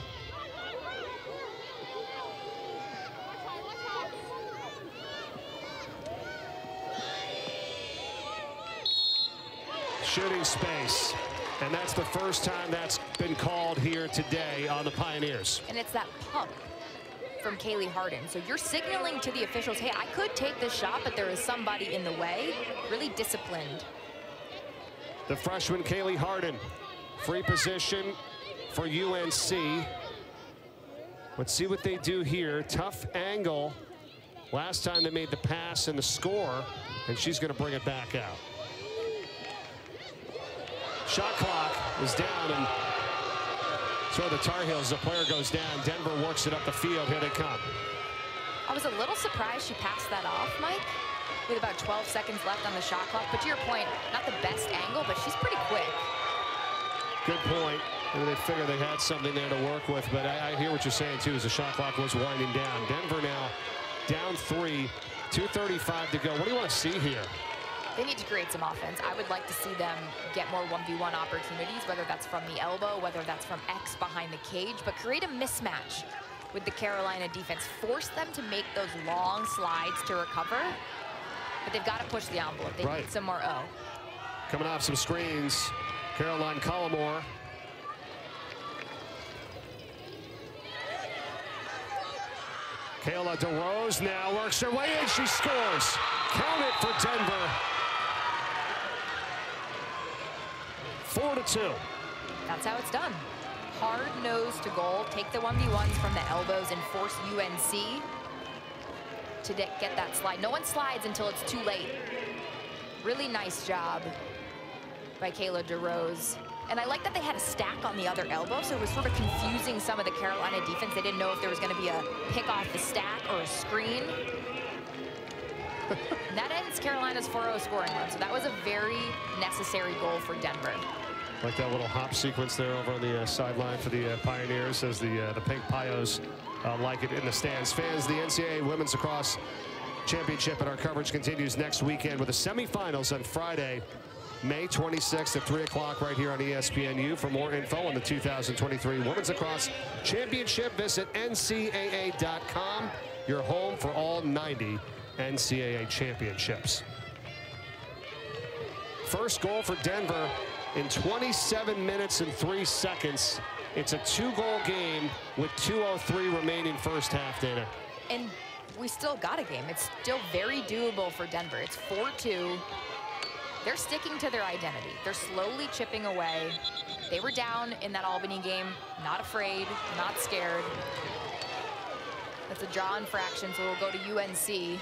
Shooting space. And that's the first time that's been called here today on the Pioneers. And it's that pump from Kaylee Harden. So you're signaling to the officials, hey, I could take this shot, but there is somebody in the way. Really disciplined. The freshman Kaylee Harden. Free position for U N C. Let's see what they do here. Tough angle. Last time they made the pass and the score, and she's going to bring it back out. Shot clock is down, and so the Tar Heels, the player goes down. Denver works it up the field. Here they come. I was a little surprised she passed that off, Mike, with about twelve seconds left on the shot clock. But to your point, not the best angle, but she's pretty quick. Good point. Maybe they figured they had something there to work with, but I, I hear what you're saying, too, as the shot clock was winding down. Denver now down three, two thirty-five to go. What do you want to see here? They need to create some offense. I would like to see them get more one v one opportunities, whether that's from the elbow, whether that's from X behind the cage, but create a mismatch with the Carolina defense. Force them to make those long slides to recover, but they've got to push the envelope. They right. need some more O. Coming off some screens, Caroline Collmore. Kayla DeRose now works her way in. She scores. Count it for Denver. Four to two. That's how it's done. Hard nose to goal. Take the one v ones from the elbows and force U N C to get that slide. No one slides until it's too late. Really nice job by Kayla DeRose. And I like that they had a stack on the other elbow, so it was sort of confusing some of the Carolina defense. They didn't know if there was going to be a pick off the stack or a screen. And that ends Carolina's four oh scoring run, so that was a very necessary goal for Denver. Like that little hop sequence there over on the uh, sideline for the uh, Pioneers, as the uh, the Pink Pios uh, like it in the stands. Fans, the N C double A Women's Lacrosse Championship, and our coverage continues next weekend with the semifinals on Friday, May twenty-sixth at three o'clock right here on E S P N U. For more info on the two thousand twenty-three Women's Lacrosse Championship, visit N C double A dot com, your home for all ninety N C double A championships. First goal for Denver in twenty-seven minutes and three seconds. It's a two-goal game with two oh three remaining first half, Dana. And we still got a game. It's still very doable for Denver. It's four two. They're sticking to their identity. They're slowly chipping away. They were down in that Albany game, not afraid, not scared. That's a draw infraction, so we'll go to U N C.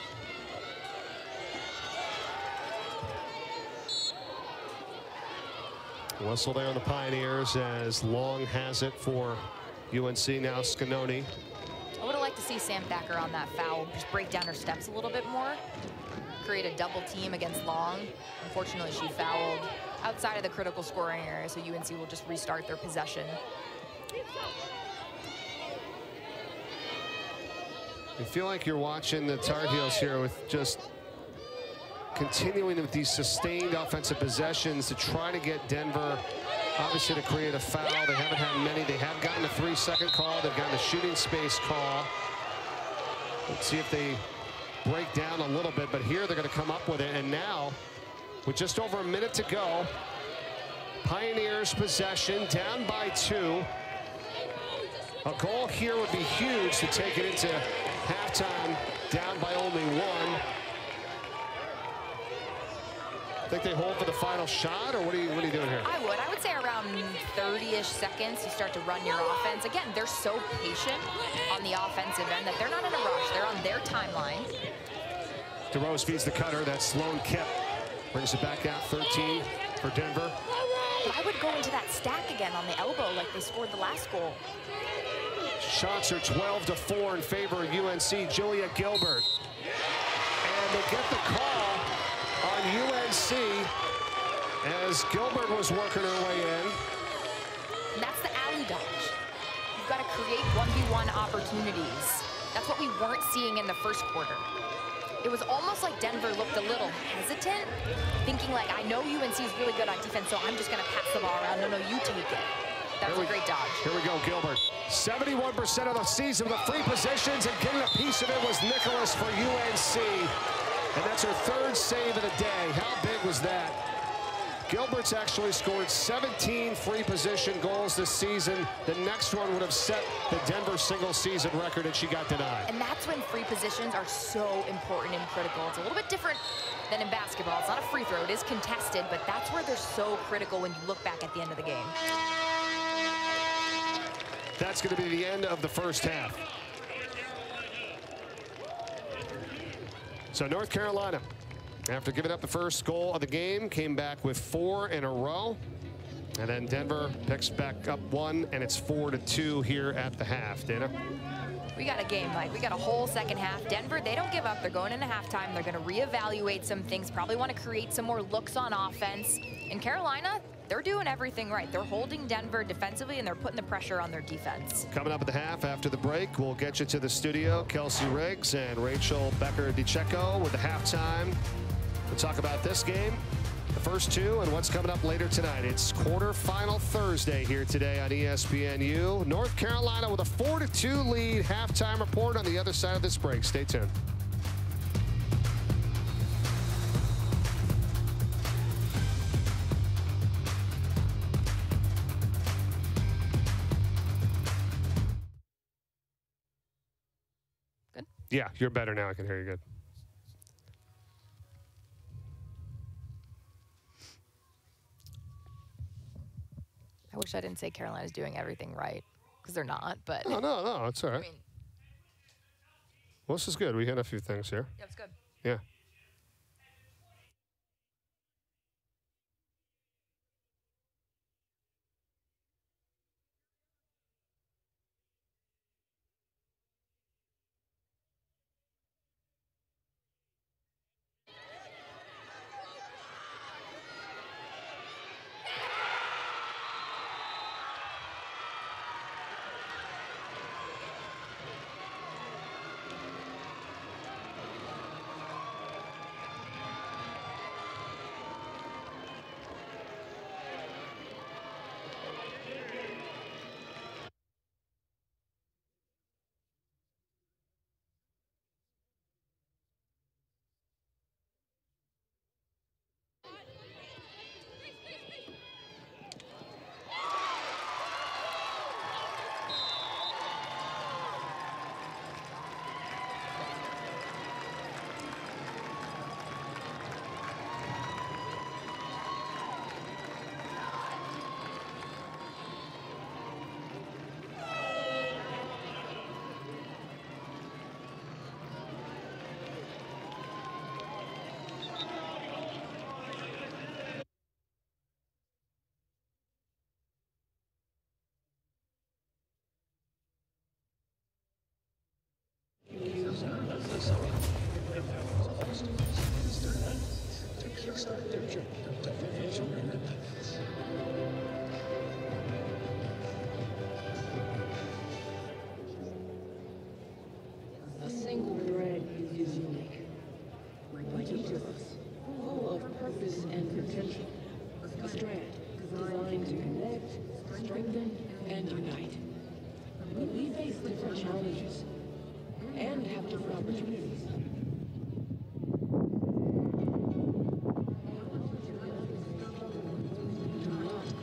Whistle there on the Pioneers as Long has it for U N C. Now Scanoni. I would have liked to see Sam Thacker on that foul, just break down her steps a little bit more, create a double team against Long. Unfortunately, she fouled outside of the critical scoring area, so U N C will just restart their possession. You feel like you're watching the Tar Heels here with just continuing with these sustained offensive possessions to try to get Denver, obviously, to create a foul. They haven't had many. They have gotten a three-second call. They've gotten a shooting space call. Let's see if they break down a little bit, but here they're going to come up with it. And now, with just over a minute to go, Pioneers possession, down by two. A goal here would be huge to take it into halftime, down by only one. Think they hold for the final shot, or what are you what are you doing here? I would. I would say around thirty-ish seconds you start to run your offense. Again, they're so patient on the offensive end that they're not in a rush. They're on their timeline. DeRose feeds the cutter. That Sloan Kip brings it back out. thirteen for Denver. But I would go into that stack again on the elbow like they scored the last goal. Shots are twelve to four in favor of U N C. Julia Gilbert. And they get the call on U N C as Gilbert was working her way in. And that's the alley dodge. You've got to create one v one opportunities. That's what we weren't seeing in the first quarter. It was almost like Denver looked a little hesitant, thinking like, I know U N C is really good on defense, so I'm just going to pass the ball around. No, no, you take it. That was a great dodge. Here we go, Gilbert. seventy-one percent of the season with the free positions, and getting a piece of it was Nicholas for U N C. And that's her third save of the day. How big was that? Gilbert's actually scored seventeen free position goals this season. The next one would have set the Denver single season record, and she got denied. And that's when free positions are so important and critical. It's a little bit different than in basketball. It's not a free throw. It is contested, but that's where they're so critical when you look back at the end of the game. That's going to be the end of the first half. So North Carolina, after giving up the first goal of the game, came back with four in a row. And then Denver picks back up one, and it's four to two here at the half. Dana? We got a game, Mike. We got a whole second half. Denver, they don't give up. They're going into halftime. They're going to reevaluate some things, probably want to create some more looks on offense. In Carolina, they're doing everything right. They're holding Denver defensively, and they're putting the pressure on their defense. Coming up at the half after the break, we'll get you to the studio. Kelsey Riggs and Rachel Becker-DiCecco with the halftime. We'll talk about this game, the first two, and what's coming up later tonight. It's quarterfinal Thursday here today on E S P N U. North Carolina with a four to two lead. Halftime report on the other side of this break. Stay tuned. Good? Yeah, you're better now. I can hear you good. I wish I didn't say Carolina's doing everything right, because they're not, but... No, no, no, it's all right. I mean, Well, this is good. We hit a few things here. Yeah, it's good. Yeah. A single thread is unique, like each of us, full of purpose and potential. A strand designed to connect, strengthen, and unite. But we face different challenges and have different opportunities. Do not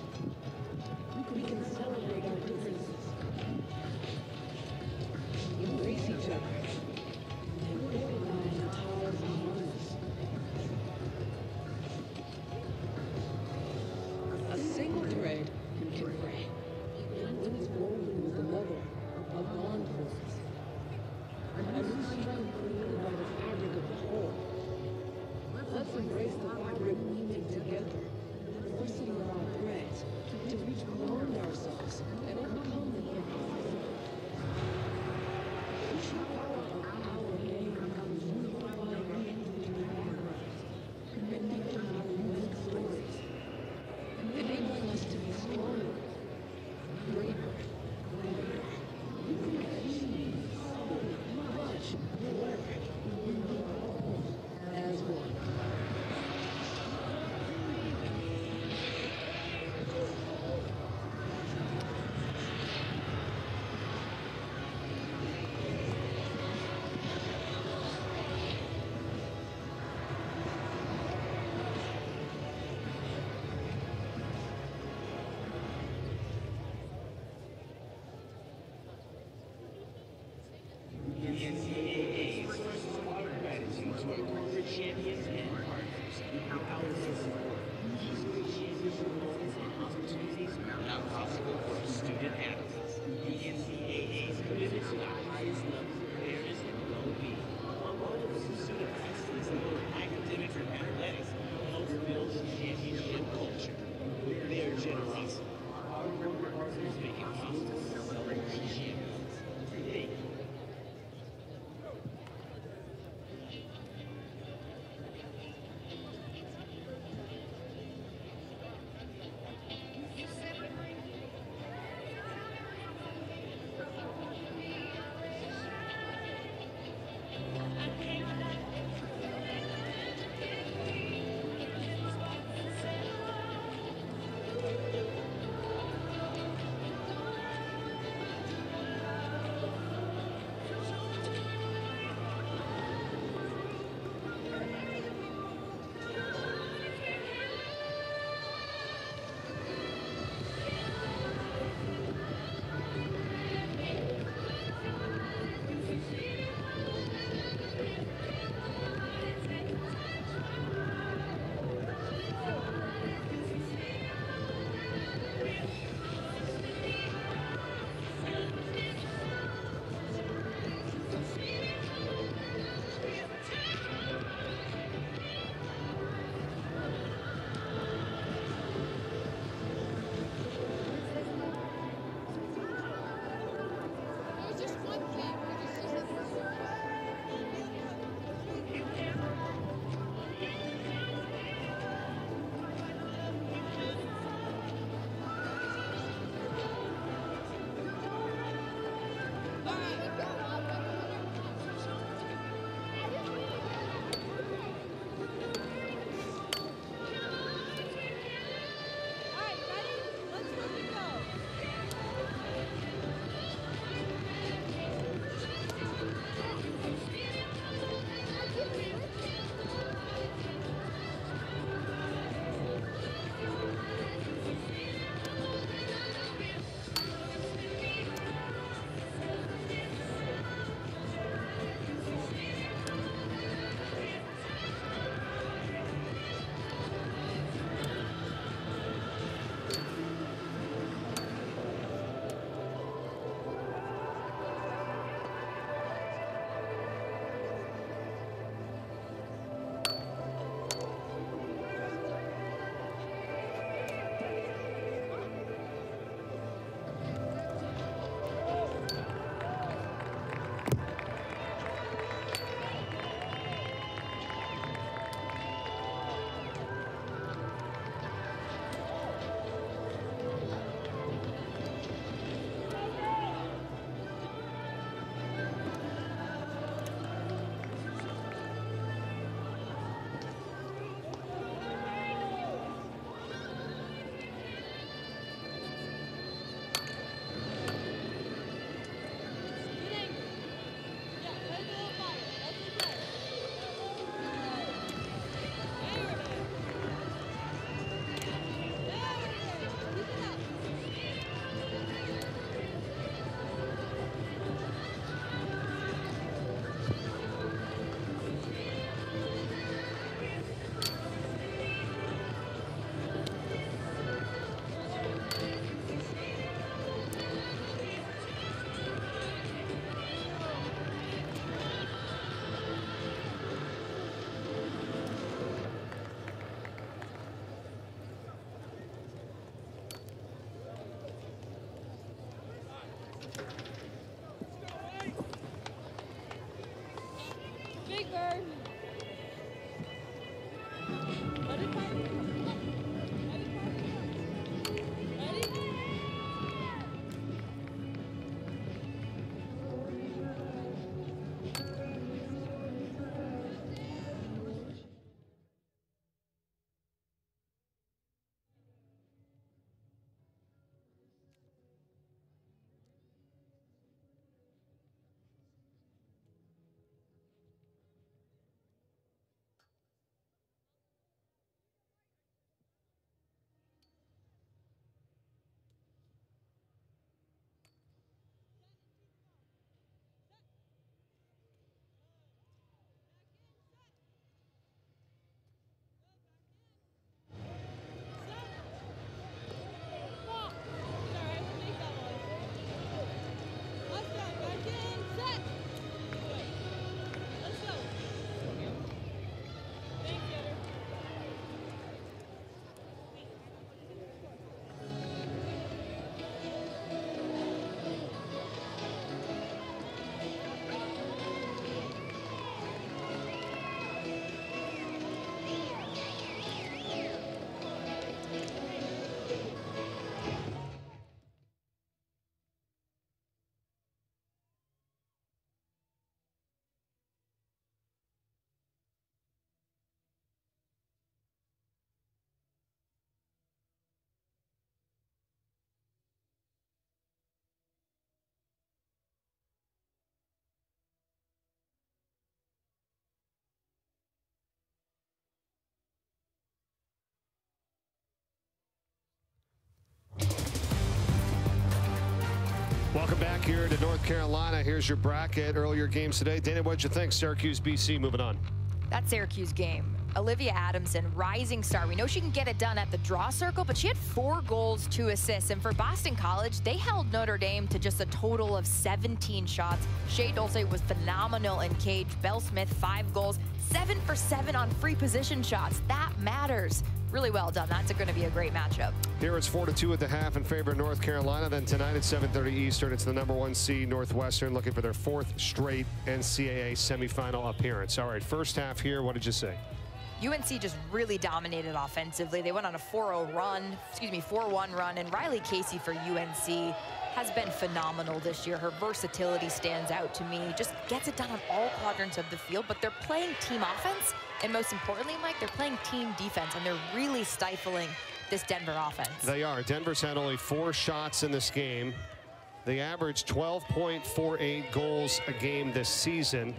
Welcome back here to North Carolina. Here's your bracket. Earlier games today. Dana, what'd you think? Syracuse, B C, moving on. That Syracuse game. Olivia Adamson, rising star. We know she can get it done at the draw circle, but she had four goals, two assists. And for Boston College, they held Notre Dame to just a total of seventeen shots. Shea Dulce was phenomenal in cage. Belle Smith, five goals, seven for seven on free position shots. That matters. Really well done. That's going to be a great matchup. Here it's four to two at the half in favor of North Carolina. Then tonight at seven thirty Eastern, it's the number one seed Northwestern looking for their fourth straight N C double A semifinal appearance. All right, first half here. What did you say? U N C just really dominated offensively. They went on a four oh run, excuse me, four one run, and Riley Casey for U N C has been phenomenal this year. Her versatility stands out to me. Just gets it done on all quadrants of the field, but they're playing team offense, and most importantly, Mike, they're playing team defense, and they're really stifling this Denver offense. They are. Denver's had only four shots in this game. They average twelve point four eight goals a game this season.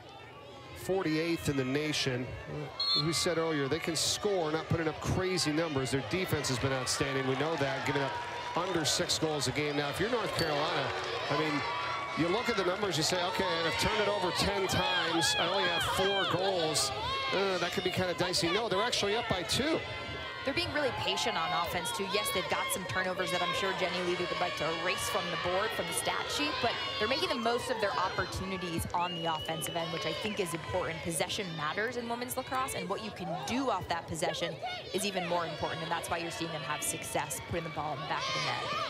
forty-eighth in the nation. As we said earlier, they can score, not putting up crazy numbers. Their defense has been outstanding. We know that, giving up under six goals a game. Now, if you're North Carolina, I mean, you look at the numbers, you say, okay, I've turned it over ten times. I only have four goals. Uh, that could be kind of dicey. No, they're actually up by two. They're being really patient on offense, too. Yes, they've got some turnovers that I'm sure Jenny Levy would like to erase from the board, from the stat sheet, but they're making the most of their opportunities on the offensive end, which I think is important. Possession matters in women's lacrosse, and what you can do off that possession is even more important, and that's why you're seeing them have success putting the ball in the back of the net.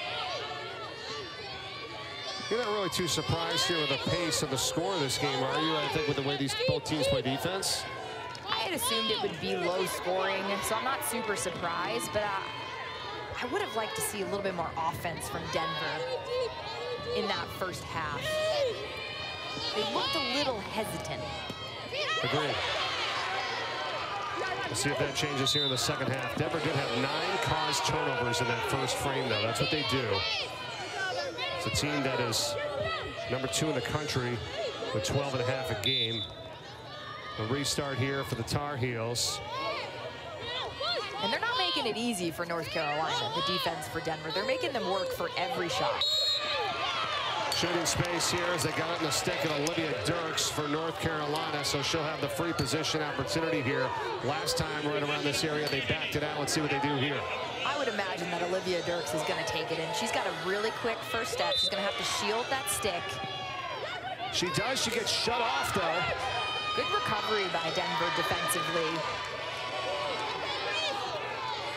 You're not really too surprised here with the pace of the score of this game, are you? I think with the way these both teams play defense. I had assumed it would be low scoring, so I'm not super surprised, but uh, I would have liked to see a little bit more offense from Denver in that first half. They looked a little hesitant. Agreed. We'll see if that changes here in the second half. Denver did have nine caused turnovers in that first frame, though. That's what they do. It's a team that is number two in the country with twelve and a half a game. A restart here for the Tar Heels. And they're not making it easy for North Carolina, the defense for Denver. They're making them work for every shot. Shooting space here as they got it in the stick of Olivia Dirks for North Carolina, so she'll have the free position opportunity here. Last time right around this area, they backed it out. Let's see what they do here. I would imagine that Olivia Dirks is going to take it in. She's got a really quick first step. She's going to have to shield that stick. She does. She gets shut off, though. Good recovery by Denver defensively.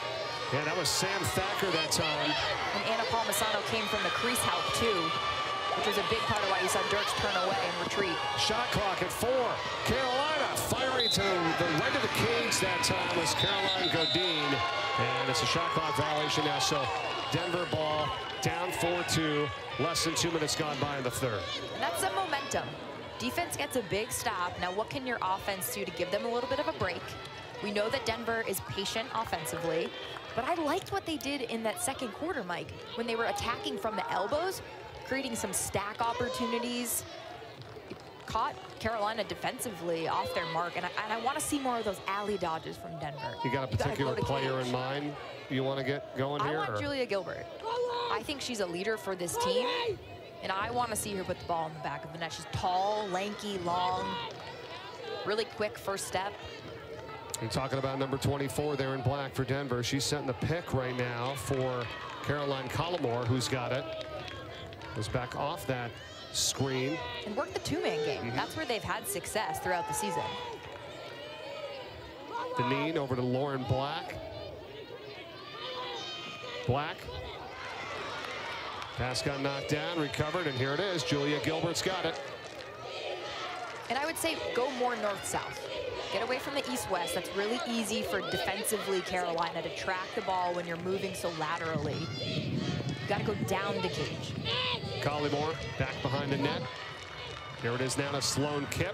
Yeah, that was Sam Thacker that time. And Anna Palmisano came from the crease help, too. which was a big part of why you saw Dirks turn away and retreat. Shot clock at four. Carolina firing to the right of the cage that time was Caroline Godin. And it's a shot clock violation now. So Denver ball down four two. Less than two minutes gone by in the third. And that's some momentum. Defense gets a big stop. Now what can your offense do to give them a little bit of a break? We know that Denver is patient offensively, but I liked what they did in that second quarter, Mike, when they were attacking from the elbows, creating some stack opportunities. It caught Carolina defensively off their mark, and I, and I want to see more of those alley dodges from Denver. You got a particular player in mind you want to get going here? I want or? Julia Gilbert. I think she's a leader for this team, and I want to see her put the ball in the back of the net. She's tall, lanky, long, really quick first step. You're talking about number twenty-four there in black for Denver. She's setting the pick right now for Caroline Collmore, who's got it. Goes back off that screen. And work the two-man game. Mm-hmm. That's where they've had success throughout the season. Deneen over to Lauren Black. Black. Pass got knocked down, recovered, and here it is. Julia Gilbert's got it. And I would say go more north-south. Get away from the east-west. That's really easy for defensively Carolina to track the ball when you're moving so laterally. You got to go down the cage. Collmore back behind the net. Here it is now to Sloan Kipp.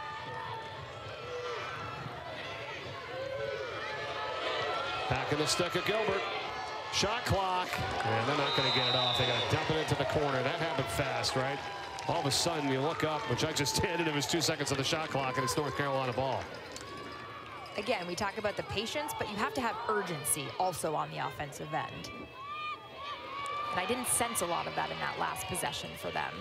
Back in the stick of Gilbert. Shot clock. And they're not going to get it off. They got to dump it into the corner. That happened fast, right? All of a sudden, you look up, which I just did, and it was two seconds of the shot clock, and it's North Carolina ball. Again, we talk about the patience, but you have to have urgency also on the offensive end. And I didn't sense a lot of that in that last possession for them.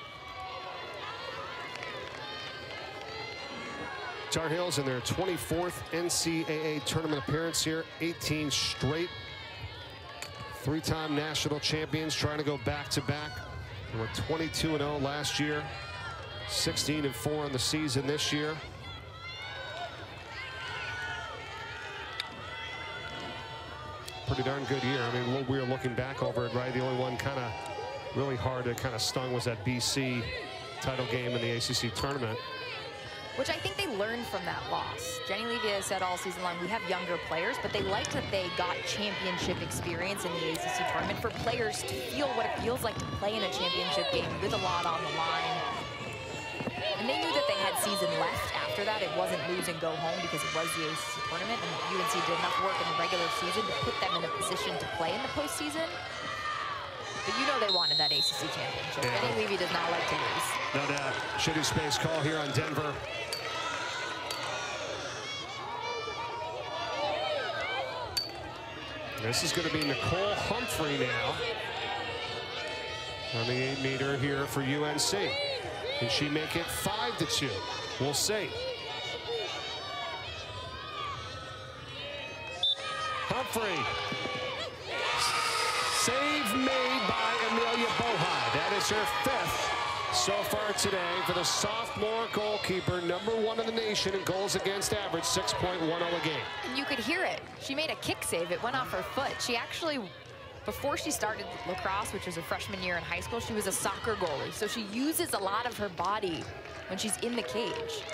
Tar Heels in their twenty-fourth N C double A tournament appearance here, eighteen straight. Three-time national champions trying to go back-to-back. They were twenty-two and oh last year, sixteen and four in the season this year. Pretty darn good year. I mean, we were looking back over it, right? The only one kind of really hard that kind of stung was that B C title game in the A C C tournament. Which I think they learned from that loss. Jenny Levy has said all season long, we have younger players, but they liked that they got championship experience in the A C C tournament for players to feel what it feels like to play in a championship game with a lot on the line. And they knew that they had season left after that. It wasn't lose and go home because it was the A C C tournament, and U N C did enough work in the regular season to put them in a position to play in the postseason. But you know they wanted that A C C championship. Yeah. Jenny Levy does not like to lose. No doubt. Shitty space call here on Denver. This is going to be Nicole Humphrey now on the eight meter here for U N C. Can she make it five to two? We'll see. Humphrey. Save made by Amelia Bohai. That is her fifth so far today for the sophomore goalkeeper, number one in the nation in goals against average, six point one oh a game. And you could hear it. She made a kick save. It went off her foot. She actually, before she started lacrosse, which was her freshman year in high school, she was a soccer goalie. So she uses a lot of her body when she's in the cage.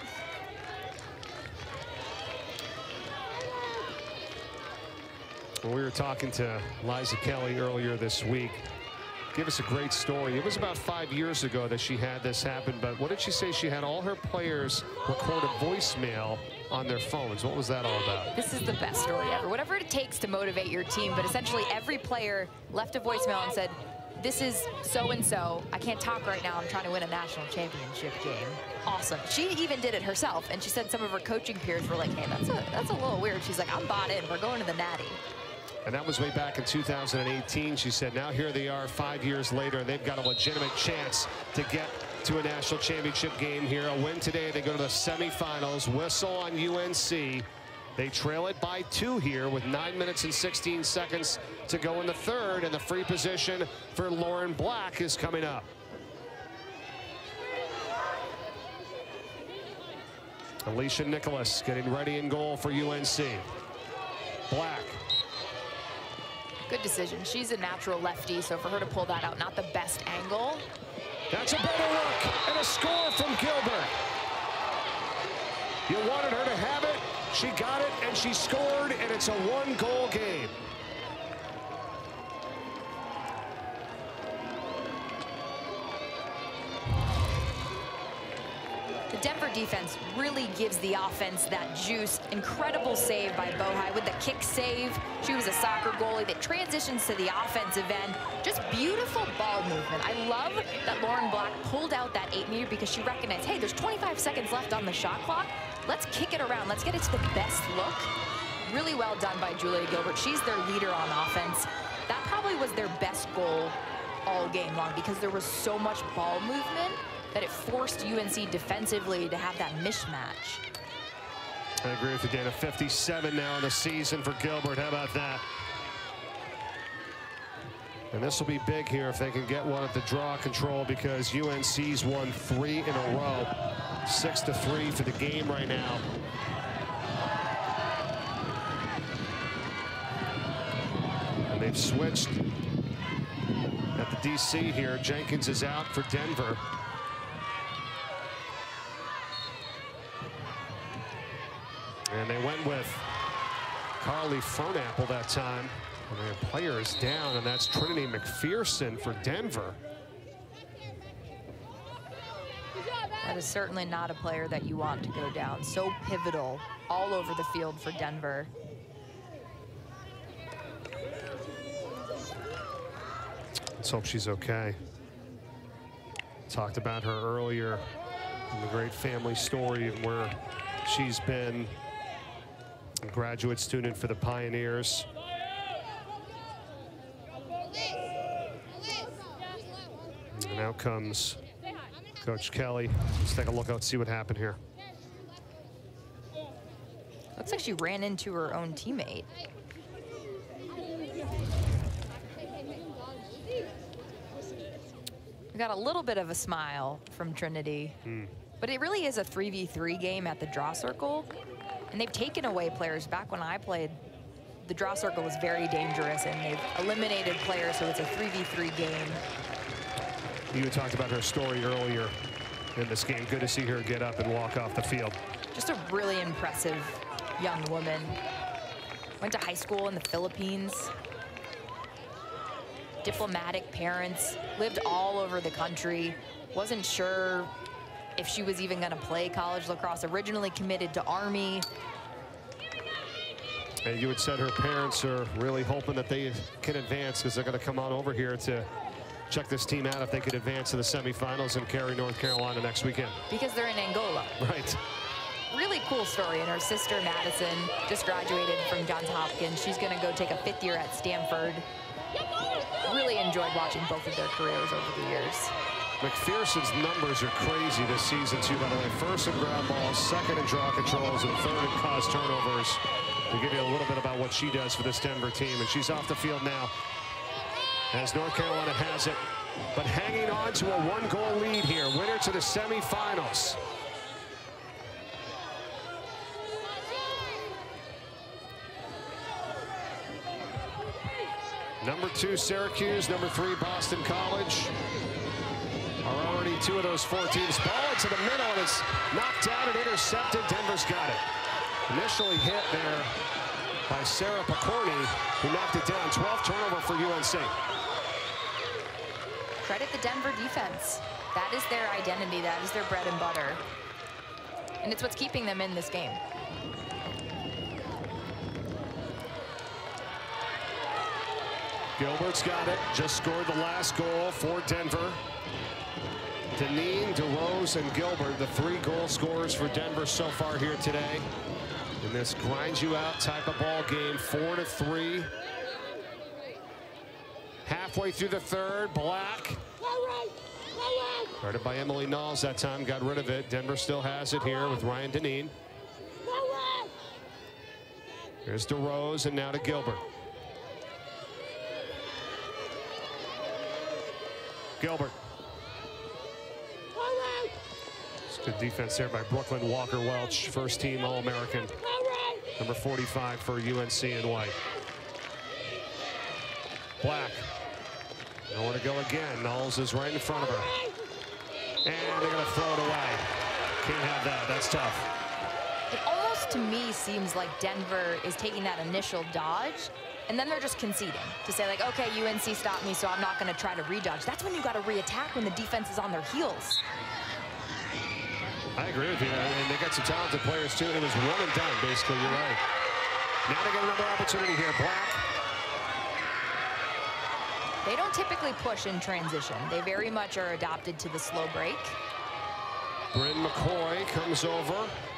We were talking to Liza Kelly earlier this week. Give us a great story. It was about five years ago that she had this happen, but what did she say? She had all her players record a voicemail on their phones. What was that all about? This is the best story ever. Whatever it takes to motivate your team, but essentially every player left a voicemail and said, this is so-and-so. I can't talk right now. I'm trying to win a national championship game. Awesome. She even did it herself, and she said some of her coaching peers were like, hey, that's a, that's a little weird. She's like, I'm bought in. We're going to the Natty. And that was way back in two thousand eighteen. She said, now here they are five years later, and they've got a legitimate chance to get to a national championship game here. A win today, they go to the semifinals. Whistle on U N C. They trail it by two here with nine minutes and sixteen seconds to go in the third, and the free position for Lauren Black is coming up. Alicia Nicholas getting ready in goal for U N C. Black. Good decision. She's a natural lefty, so for her to pull that out, not the best angle, That's a better look, and a score from Gilbert. You wanted her to have it, she got it, and she scored, and it's a one-goal game. The Denver defense really gives the offense that juice. Incredible save by Bohai with the kick save. She was a soccer goalie that transitions to the offensive end. Just beautiful ball movement. I love that Lauren Black pulled out that eight meter because she recognized, hey, there's twenty-five seconds left on the shot clock. Let's kick it around. Let's get it to the best look. Really well done by Julia Gilbert. She's their leader on offense. That probably was their best goal all game long because there was so much ball movement that it forced U N C defensively to have that mismatch. I agree with you, Dana. fifty-seven now in the season for Gilbert. How about that? And this will be big here if they can get one at the draw control because U N C's won three in a row. Six to three for the game right now. And they've switched at the D C here. Jenkins is out for Denver. And they went with Carly Fernapple that time. And their player is down, and that's Trinity McPherson for Denver. That is certainly not a player that you want to go down. So pivotal all over the field for Denver. Let's hope she's okay. Talked about her earlier in the great family story of where she's been a graduate student for the Pioneers. And out comes Coach Kelly. Let's take a look out, see what happened here. Looks like she ran into her own teammate. We got a little bit of a smile from Trinity, mm. but it really is a three v three game at the draw circle. And they've taken away players. Back when I played, the draw circle was very dangerous, and they've eliminated players, so it's a three v three game. You had talked about her story earlier in this game. Good to see her get up and walk off the field. Just a really impressive young woman. Went to high school in the Philippines. Diplomatic parents, lived all over the country. Wasn't sure if she was even gonna play college lacrosse. Originally committed to Army. And you had said her parents are really hoping that they can advance because they're gonna come on over here to check this team out if they could advance to the semifinals and carry North Carolina next weekend. Because they're in Angola. Right. Really cool story. And her sister Madison just graduated from Johns Hopkins. She's gonna go take a fifth year at Stanford. Really enjoyed watching both of their careers over the years. McPherson's numbers are crazy this season too, by the way. First in ground balls, second in draw controls, and third in caused turnovers. To give you a little bit about what she does for this Denver team. And she's off the field now as North Carolina has it, but hanging on to a one-goal lead here. Winner to the semifinals. Number two, Syracuse. Number three, Boston College. Are already two of those four teams. Ball into the middle, and it's knocked out and intercepted. Denver's got it. Initially hit there by Sarah Picorni, who knocked it down. twelfth turnover for U N C. Credit the Denver defense. That is their identity. That is their bread and butter. And it's what's keeping them in this game. Gilbert's got it. Just scored the last goal for Denver. Deneen, DeRose, and Gilbert, the three goal scorers for Denver so far here today. In this grinds you out type of ball game, four to three. Halfway through the third, Black. Guarded by Emily Knowles that time, got rid of it. Denver still has it here with Ryan Deneen. Here's DeRose, and now to Gilbert. Gilbert. It's good defense there by Brooklyn Walker Welch, first team All-American. Number forty-five for U N C in white. Black. Nowhere to go again. Knowles is right in front of her. And they're going to throw it away. Can't have that. That's tough. It almost, to me, seems like Denver is taking that initial dodge, and then they're just conceding to say, like, okay, U N C stopped me, so I'm not going to try to re-dodge. That's when you got to re-attack when the defense is on their heels. I agree with you, and they got some talented players, too. It was one and done, basically. You're right. Now they get another opportunity here. Black. They don't typically push in transition. They very much are adopted to the slow break. Bryn McCoy comes over.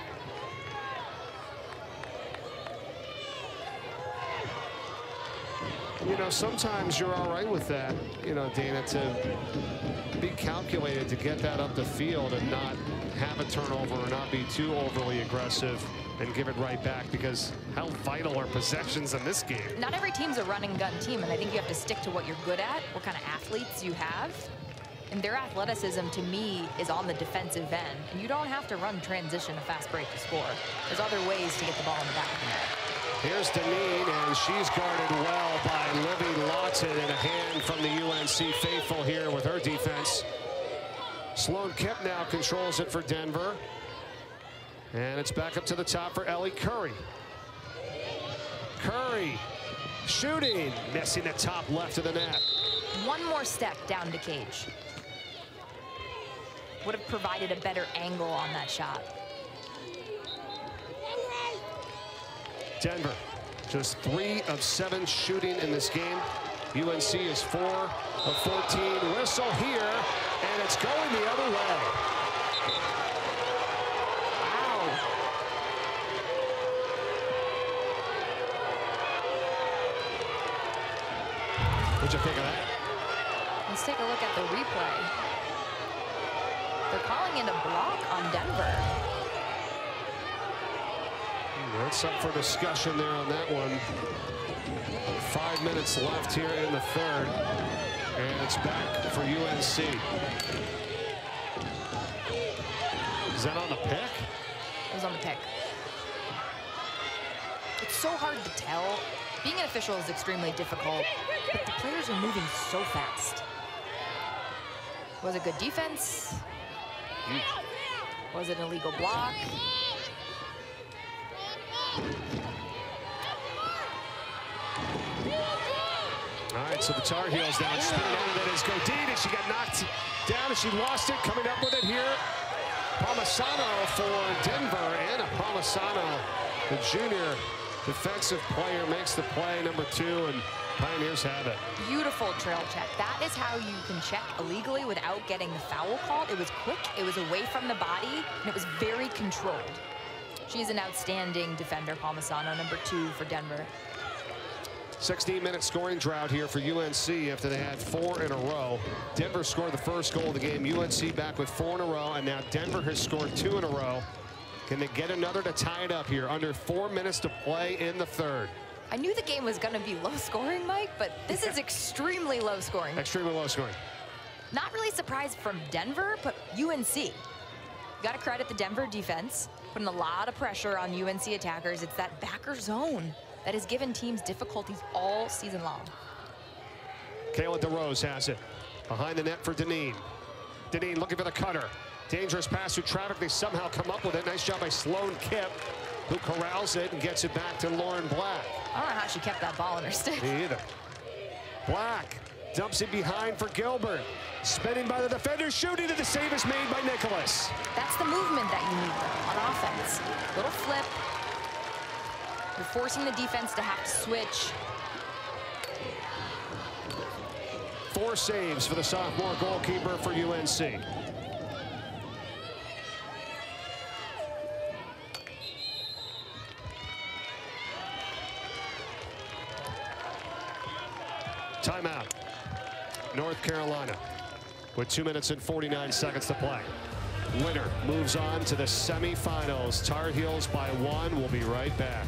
You know, sometimes you're all right with that, you know, Dana, to be calculated to get that up the field and not have a turnover or not be too overly aggressive and give it right back, because how vital are possessions in this game? Not every team's a run and gun team, and I think you have to stick to what you're good at, what kind of athletes you have. And their athleticism, to me, is on the defensive end. And you don't have to run transition a fast break to score. There's other ways to get the ball in the back of the net. Here's Deneen, and she's guarded well by Livy Lawton, and a hand from the U N C faithful here with her defense. Sloan Kipp now controls it for Denver. And it's back up to the top for Ellie Curry. Curry shooting, missing the top left of the net. One more step down to Cage. Would have provided a better angle on that shot. Denver, just three of seven shooting in this game. U N C is four of fourteen. Whistle here, and it's going the other way. Wow. What'd you think of that? Let's take a look at the replay. They're calling it a block on Denver. That's up for discussion there on that one. Five minutes left here in the third. And it's back for U N C. Is that on the pick? It was on the pick. It's so hard to tell. Being an official is extremely difficult, but the players are moving so fast. Was it good defense? Was it an illegal block? All right, so the Tar Heels down, spinning out of it is Godin, and she got knocked down, and she lost it. Coming up with it here, Palmisano for Denver. Anna Palmisano, the junior defensive player, makes the play, number two, and Pioneers have it. Beautiful trail check. That is how you can check illegally without getting the foul called. It was quick, it was away from the body, and it was very controlled. She's an outstanding defender, Palmisano, number two for Denver. sixteen minute scoring drought here for U N C after they had four in a row. Denver scored the first goal of the game. U N C back with four in a row, and now Denver has scored two in a row. Can they get another to tie it up here? Under four minutes to play in the third. I knew the game was going to be low scoring, Mike, but this is extremely low scoring. Extremely low scoring. Not really surprised from Denver, but U N C. Got to credit the Denver defense, putting a lot of pressure on U N C attackers. It's that backer zone that has given teams difficulties all season long. Kayla DeRose has it. Behind the net for Deneen. Deneen looking for the cutter. Dangerous pass through traffic. They somehow come up with it. Nice job by Sloan Kipp, who corrals it and gets it back to Lauren Black. I don't know how she kept that ball in her stick. Me either. Black dumps it behind for Gilbert. Spinning by the defender, shooting, and the save is made by Nicholas. That's the movement that you need on offense. Little flip. You're forcing the defense to have to switch. Four saves for the sophomore goalkeeper for U N C. Timeout. North Carolina with two minutes and forty-nine seconds to play. Winner moves on to the semifinals. Tar Heels by one. We'll be right back.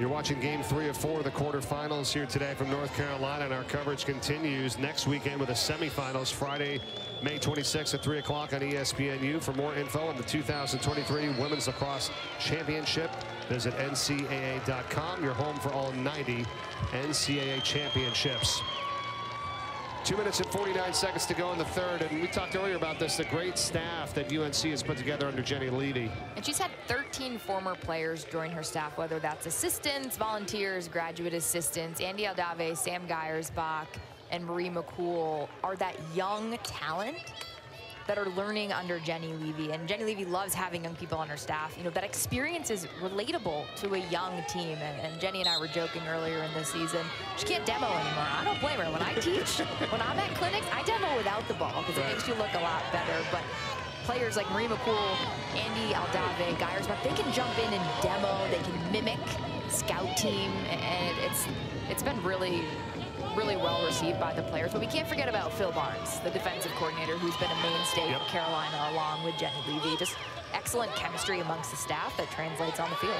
You're watching game three of four of the quarterfinals here today from North Carolina, and our coverage continues next weekend with the semifinals Friday, May twenty-sixth at three o'clock on E S P N U. For more info on the two thousand twenty-three Women's Lacrosse Championship, visit N C A A dot com, your home for all ninety N C A A championships. Two minutes and forty-nine seconds to go in the third, and we talked earlier about this, the great staff that U N C has put together under Jenny Levy. And she's had thirteen former players join her staff, whether that's assistants, volunteers, graduate assistants. Andy Aldave, Sam Geyersbach, and Marie McCool are that young talent that are learning under Jenny Levy. And Jenny Levy loves having young people on her staff. You know, that experience is relatable to a young team. And, and Jenny and I were joking earlier in the season, she can't demo anymore. I don't blame her. When I teach, when I'm at clinics, I demo without the ball because it makes you look a lot better. But players like Marie McCool, Andy Aldave, Geyersbach, they can jump in and demo. They can mimic scout team. And it's it's been really, really well received by the players. But we can't forget about Phil Barnes, the defensive coordinator, who's been a mainstay yep. for Carolina along with Jenny Levy. Just excellent chemistry amongst the staff that translates on the field.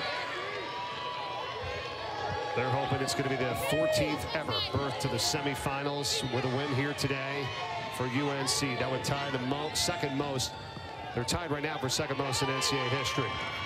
They're hoping it's going to be the fourteenth ever berth to the semifinals with a win here today for U N C. That would tie the mo second most. They're tied right now for second most in N C A A history.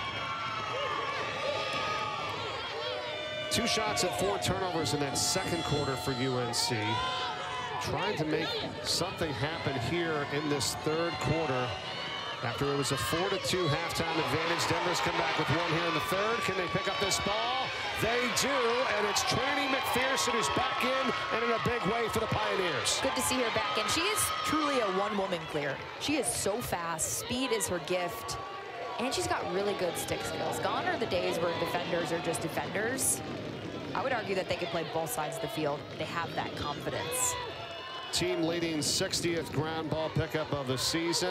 Two shots and four turnovers in that second quarter for U N C. Trying to make something happen here in this third quarter. After it was a four to two halftime advantage, Denver's come back with one here in the third. Can they pick up this ball? They do, and it's Trinity McPherson who's back in, and in a big way for the Pioneers. Good to see her back in. She is truly a one-woman clear. She is so fast. Speed is her gift, and she's got really good stick skills. Gone are the days where defenders are just defenders. I would argue that they could play both sides of the field. They have that confidence. Team leading sixtieth ground ball pickup of the season.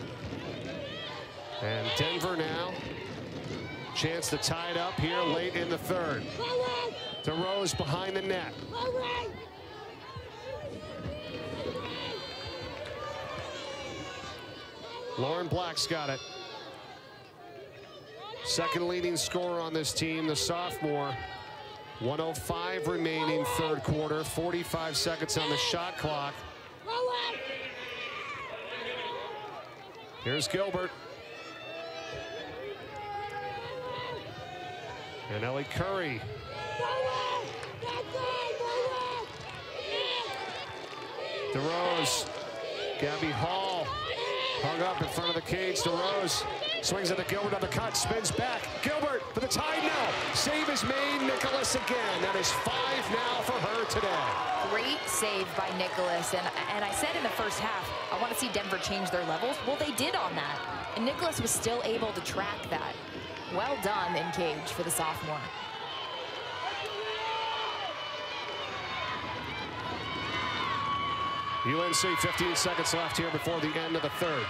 And Denver now, chance to tie it up here late in the third. DeRose behind the net. Lauren Black's got it. Second leading scorer on this team, the sophomore. one oh five remaining third quarter, forty-five seconds on the shot clock. Here's Gilbert. And Ellie Curry. DeRose. Gabby Hall hung up in front of the cage. DeRose swings at the Gilbert on the cut, spins back. Gilbert for the tie now. Save is made. Nicholas again. That is five now for her today. Great save by Nicholas. And, and I said in the first half, I want to see Denver change their levels. Well, they did on that. And Nicholas was still able to track that. Well done in cage for the sophomore. U N C, fifteen seconds left here before the end of the third.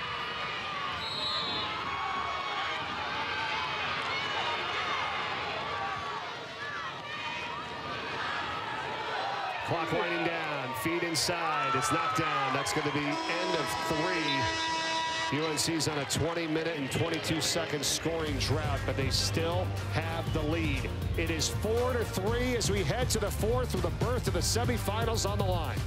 Clock winding down, feed inside, it's knocked down. That's going to be end of three. U N C's on a twenty minute and twenty-two second scoring drought, but they still have the lead. It is four to three as we head to the fourth with the berth of the semifinals on the line.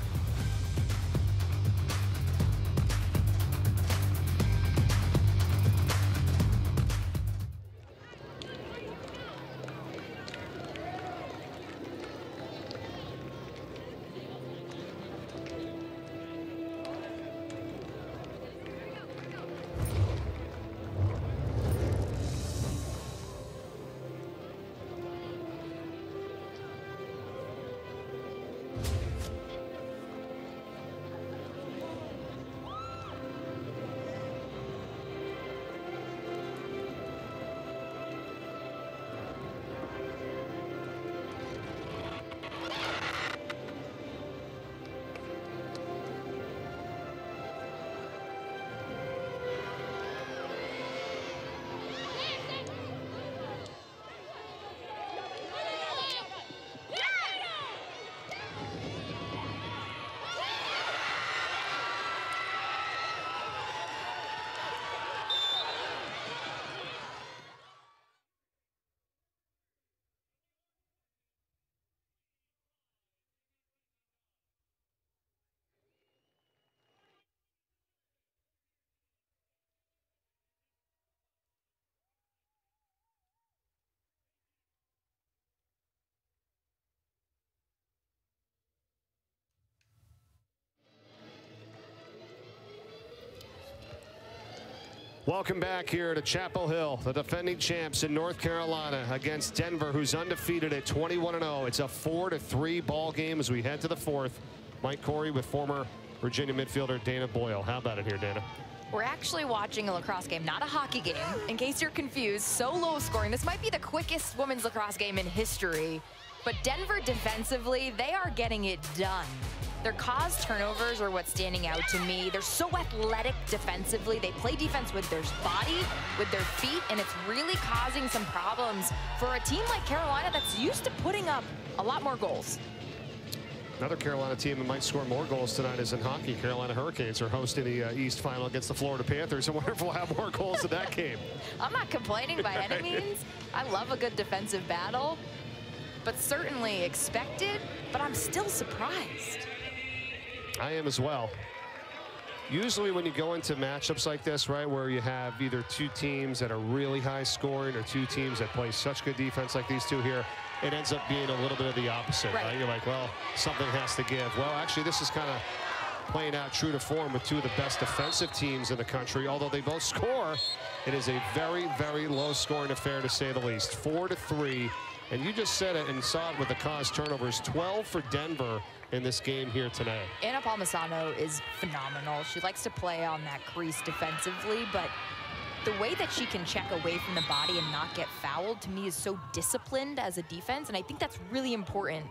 Welcome back here to Chapel Hill, the defending champs in North Carolina against Denver, who's undefeated at twenty-one and oh. It's a four to three ball game as we head to the fourth. Mike Corey with former Virginia midfielder Dana Boyle. How about it here, Dana? We're actually watching a lacrosse game, not a hockey game. In case you're confused, so low scoring. This might be the quickest women's lacrosse game in history. But Denver defensively, they are getting it done. Their caused turnovers are what's standing out to me. They're so athletic defensively. They play defense with their body, with their feet, and it's really causing some problems for a team like Carolina that's used to putting up a lot more goals. Another Carolina team that might score more goals tonight is in hockey. Carolina Hurricanes are hosting the uh, East Final against the Florida Panthers. I wonder if we'll have more goals in that game. I'm not complaining by any means. I love a good defensive battle, but certainly expected, but I'm still surprised. I am as well. Usually when you go into matchups like this, right, where you have either two teams that are really high scoring or two teams that play such good defense like these two here, it ends up being a little bit of the opposite, right? right? You're like, well, something has to give. Well, actually, this is kind of playing out true to form with two of the best defensive teams in the country. Although they both score, it is a very, very low-scoring affair, to say the least. Four to three, and you just said it and saw it with the caused turnovers. twelve for Denver in this game here tonight. Anna Palmisano is phenomenal. She likes to play on that crease defensively, but the way that she can check away from the body and not get fouled, to me, is so disciplined as a defense, and I think that's really important.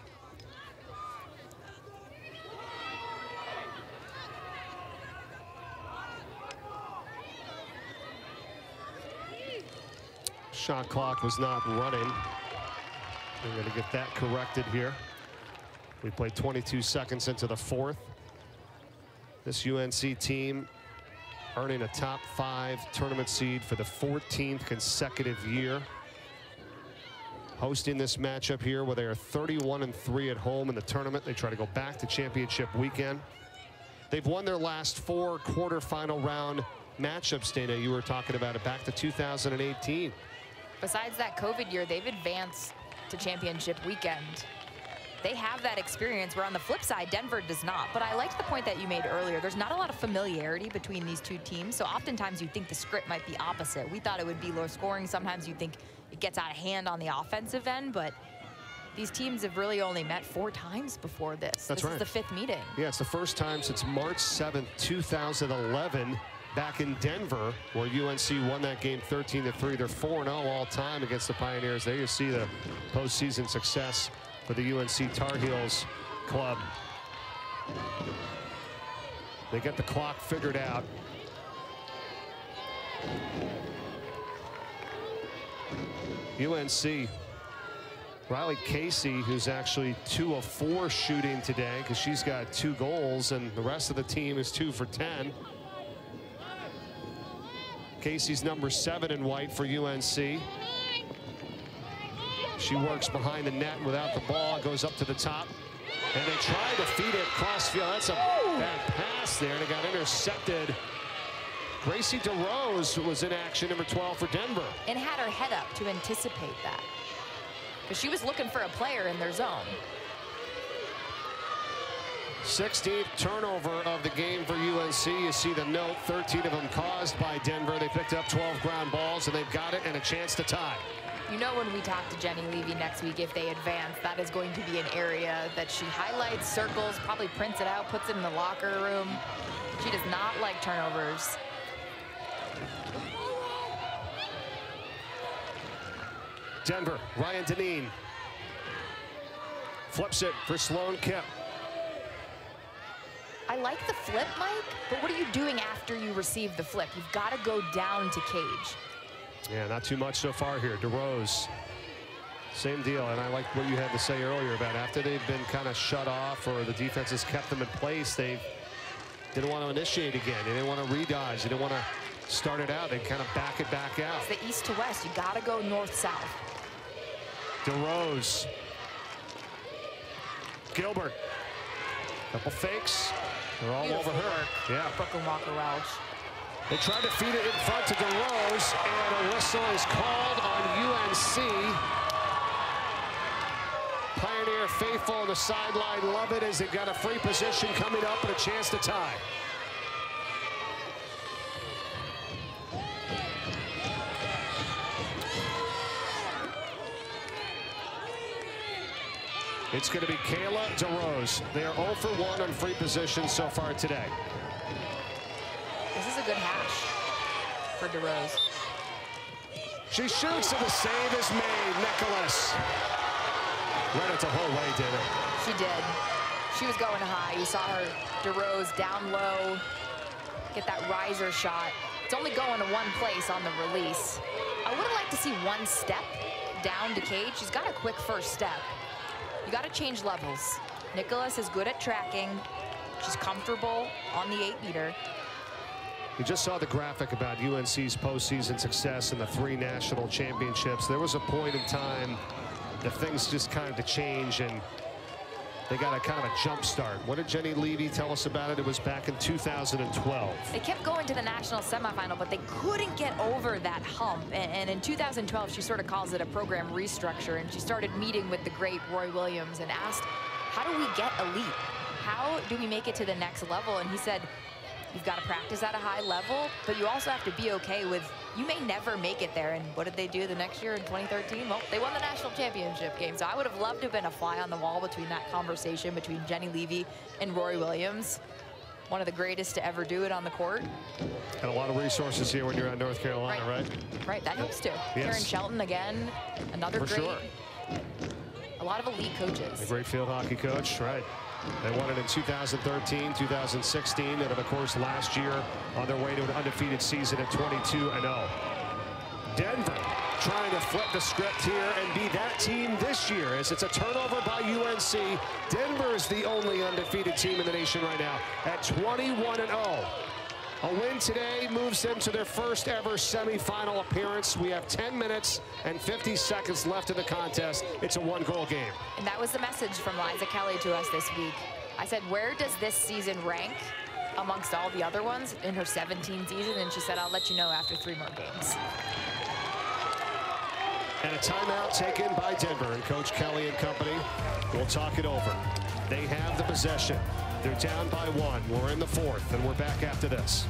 Shot clock was not running. We're going to get that corrected here. We played twenty-two seconds into the fourth. This U N C team earning a top five tournament seed for the fourteenth consecutive year. Hosting this matchup here where they are thirty-one and three at home in the tournament. They try to go back to championship weekend. They've won their last four quarterfinal round matchups, Dana. You were talking about it back to two thousand eighteen. Besides that COVID year, they've advanced to championship weekend. They have that experience, where on the flip side, Denver does not. But I liked the point that you made earlier. There's not a lot of familiarity between these two teams, so oftentimes you think the script might be opposite. We thought it would be low scoring. Sometimes you think it gets out of hand on the offensive end, but these teams have really only met four times before this. That's this right. is the fifth meeting. Yeah, it's the first time since March seventh, two thousand eleven, back in Denver, where U N C won that game thirteen to three. They're four and oh all time against the Pioneers. There you see the postseason success for the U N C Tar Heels club. They get the clock figured out. U N C, Riley Casey, who's actually two of four shooting today because she's got two goals, and the rest of the team is two for ten. Casey's number seven in white for U N C. She works behind the net without the ball, goes up to the top, and they try to feed it cross field. That's a bad pass there, and it got intercepted. Gracie DeRose was in action, number twelve for Denver. And had her head up to anticipate that, because she was looking for a player in their zone. sixteenth turnover of the game for U N C. You see the note, thirteen of them caused by Denver. They picked up twelve ground balls, and they've got it and a chance to tie. You know, when we talk to Jenny Levy next week, if they advance, that is going to be an area that she highlights, circles, probably prints it out, puts it in the locker room. She does not like turnovers. Denver, Ryan Deneen flips it for Sloan Kip. I like the flip, Mike, but what are you doing after you receive the flip? You've got to go down to cage. Yeah, not too much so far here. DeRose, same deal. And I like what you had to say earlier about after they've been kind of shut off or the defense has kept them in place, they didn't want to initiate again. They didn't want to redodge. They didn't want to start it out. They kind of back it back out. It's the east to west. You got to go north-south. DeRose. Gilbert. Couple fakes. They're all Beautiful over her. Work. Yeah. Brooklyn Walker-Welch. They tried to feed it in front to DeRose, and a whistle is called on U N C. Pioneer faithful on the sideline love it as they've got a free position coming up and a chance to tie. It's going to be Kayla DeRose. They are zero for one on free positions so far today. This is a good hash for DeRose. She shoots and the save is made. Nicholas. Right at the whole way, did it? She did. She was going high. You saw her, DeRose, down low, get that riser shot. It's only going to one place on the release. I would have liked to see one step down to Cage. She's got a quick first step. You got to change levels. Nicholas is good at tracking. She's comfortable on the eight meter. You just saw the graphic about U N C's postseason success in the three national championships. There was a point in time that things just kind of change and they got a kind of a jump start. What did Jenny Levy tell us about it? It was back in two thousand twelve. They kept going to the national semifinal, but they couldn't get over that hump. And, and in two thousand twelve, she sort of calls it a program restructure, and she started meeting with the great Roy Williams and asked, how do we get elite? How do we make it to the next level? And he said, you've got to practice at a high level, but you also have to be okay with, you may never make it there. And what did they do the next year in twenty thirteen? Well, they won the national championship game. So I would have loved to have been a fly on the wall between that conversation between Jenny Levy and Roy Williams. One of the greatest to ever do it on the court. And a lot of resources here when you're at North Carolina, right? Right, right. That helps too. Yes. Karen Shelton again, another For great. sure. A lot of elite coaches. A great field hockey coach, right? They won it in two thousand thirteen, two thousand sixteen, and of course last year on their way to an undefeated season at twenty-two and oh. Denver trying to flip the script here and be that team this year as it's a turnover by U N C. Denver is the only undefeated team in the nation right now at twenty-one and oh. A win today moves them to their first ever semifinal appearance. We have ten minutes and fifty seconds left in the contest. It's a one-goal game. And that was the message from Liza Kelly to us this week. I said, where does this season rank amongst all the other ones in her seventeen season? And she said, I'll let you know after three more games. And a timeout taken by Denver, and Coach Kelly and company will talk it over. They have the possession. They're down by one. We're in the fourth, and we're back after this.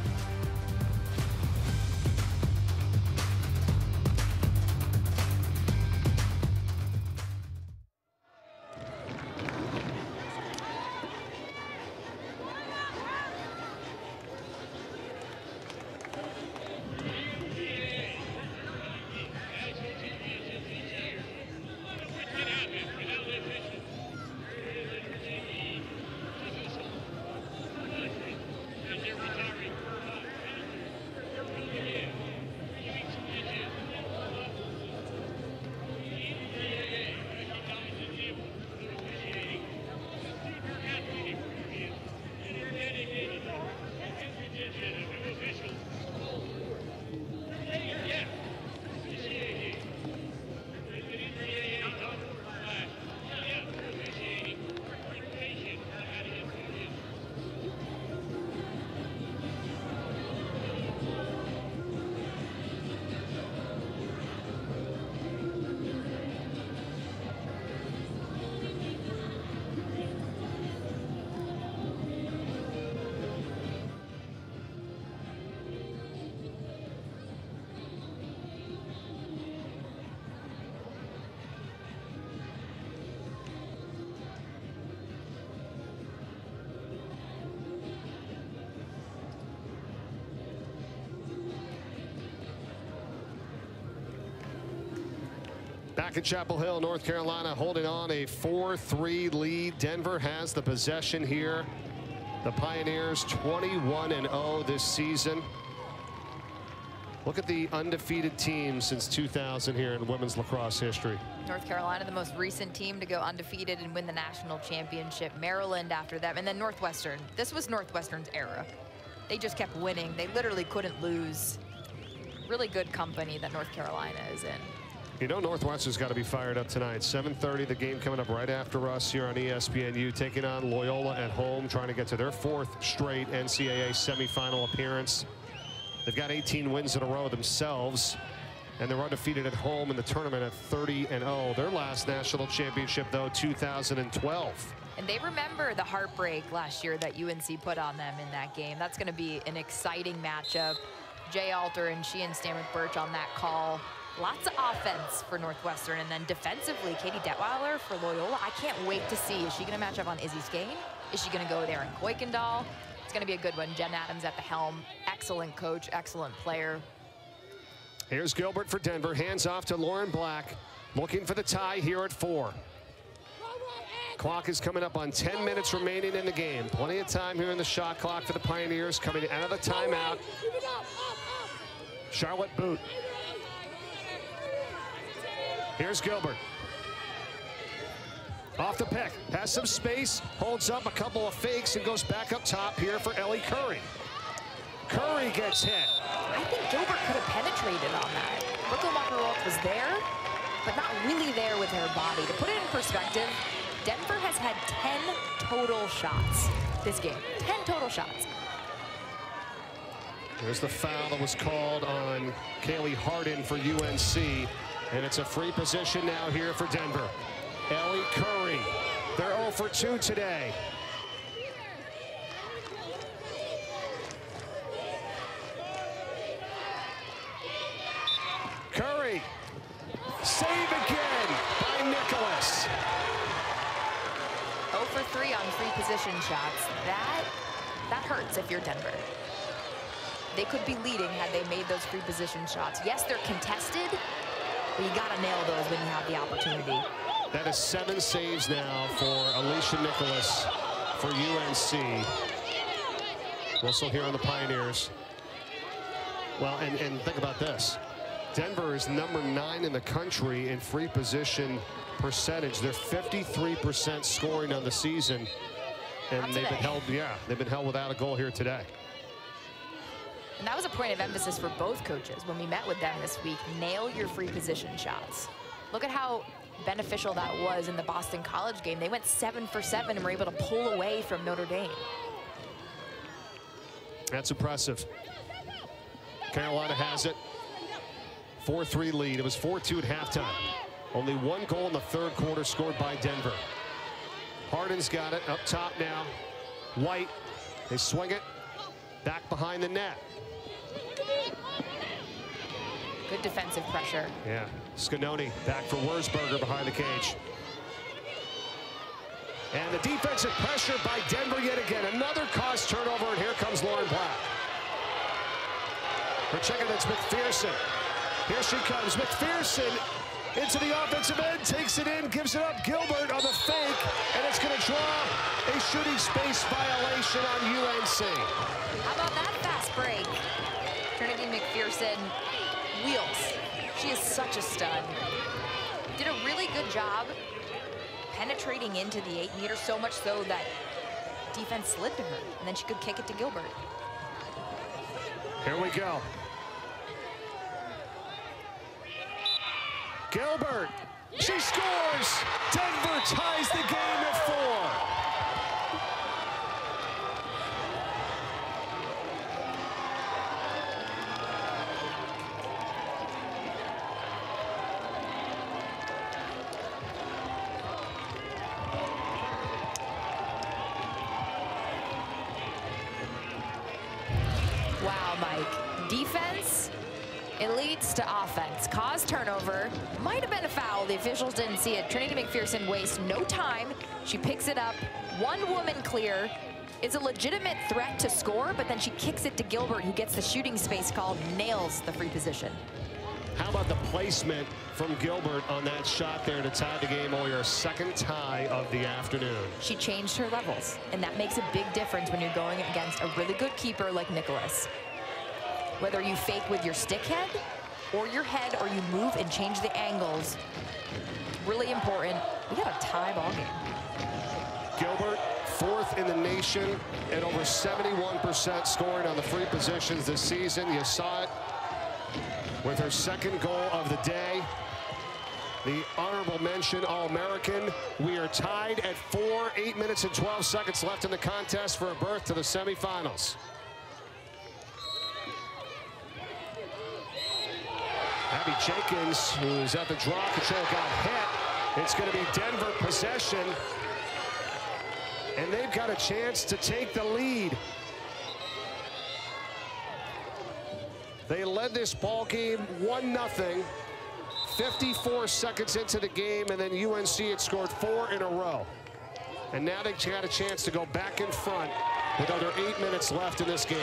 Back at Chapel Hill, North Carolina holding on a four three lead. Denver has the possession here. The Pioneers twenty-one and oh this season. Look at the undefeated team since two thousand here in women's lacrosse history. North Carolina, the most recent team to go undefeated and win the national championship. Maryland after them, and then Northwestern. This was Northwestern's era. They just kept winning. They literally couldn't lose. Really good company that North Carolina is in. You know Northwestern's got to be fired up tonight. seven thirty, the game coming up right after us here on E S P N U, taking on Loyola at home, trying to get to their fourth straight N C double A semifinal appearance. They've got eighteen wins in a row themselves, and they're undefeated at home in the tournament at thirty and oh. Their last national championship, though, two thousand twelve. And they remember the heartbreak last year that U N C put on them in that game. That's going to be an exciting matchup. Jay Alter and Sheehan Stanwick Birch on that call. Lots of offense for Northwestern, and then defensively, Katie Detweiler for Loyola. I can't wait to see, is she gonna match up on Izzy Skane? Is she gonna go with Erin Kuykendall? It's gonna be a good one. Jen Adams at the helm. Excellent coach, excellent player. Here's Gilbert for Denver, hands off to Lauren Black, looking for the tie here at four. Clock is coming up on ten minutes remaining in the game. Plenty of time here in the shot clock for the Pioneers coming out of the timeout. Charlotte Boot. Here's Gilbert. Off the pick, has some space, holds up a couple of fakes and goes back up top here for Ellie Curry. Curry gets hit. I think Gilbert could have penetrated on that. Brooklyn Walker-Rolfe was there, but not really there with her body. To put it in perspective, Denver has had ten total shots this game. ten total shots. There's the foul that was called on Kaylee Harden for U N C. And it's a free position now here for Denver. Ellie Curry, they're oh for two today. Curry, save again by Nicholas. oh for three on free position shots. That, that hurts if you're Denver. They could be leading had they made those free position shots. Yes, they're contested, but you gotta nail those when you have the opportunity. That is seven saves now for Alicia Nicholas for U N C. Whistle here on the Pioneers. Well, and, and think about this. Denver is number nine in the country in free position percentage. They're fifty-three percent scoring on the season. And they've been held, yeah, they've been held without a goal here today. And that was a point of emphasis for both coaches when we met with them this week. Nail your free position shots. Look at how beneficial that was in the Boston College game. They went seven for seven and were able to pull away from Notre Dame. That's impressive. Carolina has it. four three lead. It was four two at halftime. Only one goal in the third quarter scored by Denver. Harden's got it up top now. White, they swing it back behind the net. Good defensive pressure. Yeah, Scanoni back for Wurzberger behind the cage. And the defensive pressure by Denver yet again. Another caused turnover, and here comes Lauren Black. We're checking that's McPherson. Here she comes, McPherson into the offensive end, takes it in, gives it up. Gilbert on the fake, and it's going to draw a shooting space violation on U N C. How about that fast break? Trinity McPherson wheels. She is such a stud. Did a really good job penetrating into the eight meter, so much so that defense slid to her, and then she could kick it to Gilbert. Here we go. Gilbert, she scores. Denver ties the game at four. Wow, Mike. Defense, it leads to offense. Cause turnover. Might have been a foul. The officials didn't see it. Trinity McPherson wastes no time. She picks it up. One woman clear. Is a legitimate threat to score, but then she kicks it to Gilbert, who gets the shooting space called, nails the free position. How about the placement from Gilbert on that shot there to tie the game? Only her second tie of the afternoon. She changed her levels, and that makes a big difference when you're going against a really good keeper like Nicholas. Whether you fake with your stick head or your head, or you move and change the angles, really important. We got a tie ball game. Gilbert, fourth in the nation at over seventy-one percent scoring on the free positions this season. You saw it with her second goal of the day. The honorable mention All-American. We are tied at four, eight minutes and twelve seconds left in the contest for a berth to the semifinals. Abby Jenkins, who's at the draw control, got hit. It's going to be Denver possession, and they've got a chance to take the lead. They led this ball game one nothing fifty-four seconds into the game, and then U N C had scored four in a row. And now they had a chance to go back in front with under eight minutes left in this game.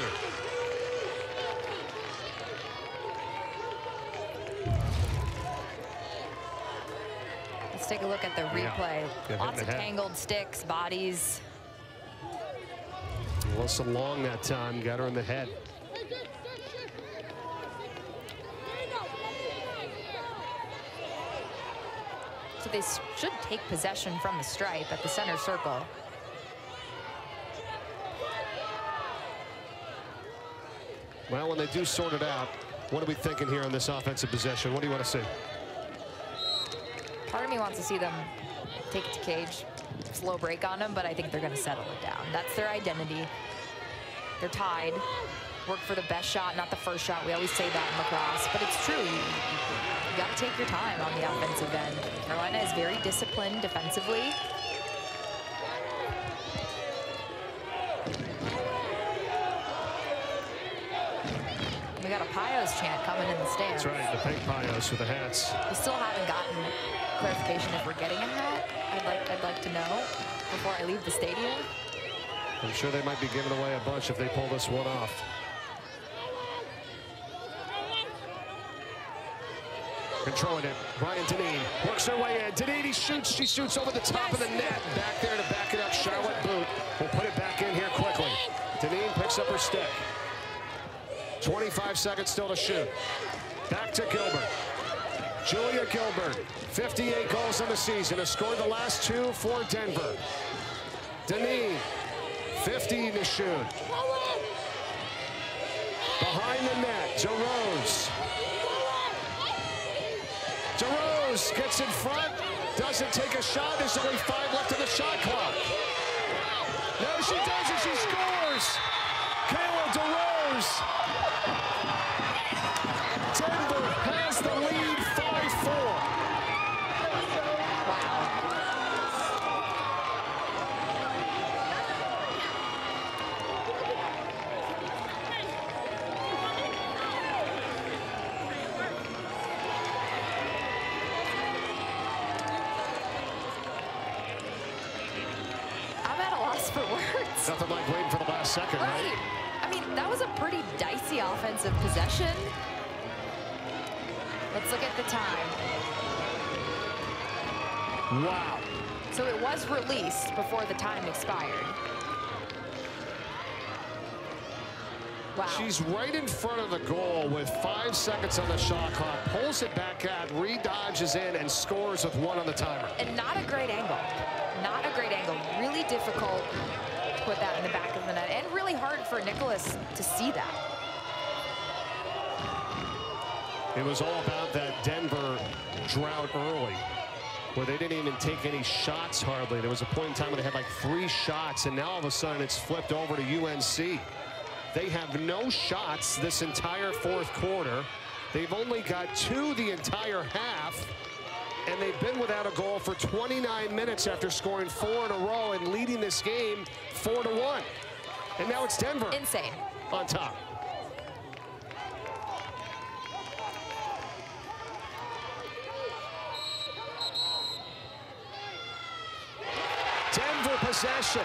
Let's take a look at the replay. Yeah. Lots of tangled sticks, bodies. Wilson Long that time got her in the head. So they should take possession from the stripe at the center circle. Well, when they do sort it out, what are we thinking here on this offensive possession? What do you want to see? Part of me wants to see them take it to cage, slow break on them, but I think they're going to settle it down. That's their identity. They're tied. Work for the best shot, not the first shot. We always say that in lacrosse, but it's true. You, you, you got to take your time on the offensive end. Carolina is very disciplined defensively. We got a Pios chant coming in the stands. That's right, the pink Pios with the hats. We still haven't gotten clarification if we're getting a hat. I'd like, I'd like to know before I leave the stadium. I'm sure they might be giving away a bunch if they pull this one off. Controlling it, Ryan Deneen works her way in. Deneen, he shoots, she shoots over the top of the net. Back there to back it up, Charlotte Boot will put it back in here quickly. Deneen picks up her stick. twenty-five seconds still to shoot. Back to Gilbert. Julia Gilbert, fifty-eight goals in the season, has scored the last two for Denver. Deneen, fifteen to shoot. Behind the net, DeRose. DeRose gets in front, doesn't take a shot. There's only five left in the shot clock. No, she does it, she scores. Kayla DeRose. Denver has the lead, five four. I'm at a loss for words. Nothing like waiting for the last second, right? Right. I mean, that was a pretty dicey offensive possession. Let's look at the time. Wow. So it was released before the time expired. Wow. She's right in front of the goal with five seconds on the shot clock, pulls it back out, re-dodges in, and scores with one on the timer. And not a great angle. Not a great angle. Really difficult to put that in the back of the net, and really hard for Nicholas to see that. It was all about that Denver drought early, where they didn't even take any shots hardly. There was a point in time when they had like three shots, and now all of a sudden it's flipped over to U N C. They have no shots this entire fourth quarter. They've only got two the entire half, and they've been without a goal for twenty-nine minutes after scoring four in a row and leading this game four to one. And now it's Denver Insane. on top. Denver possession.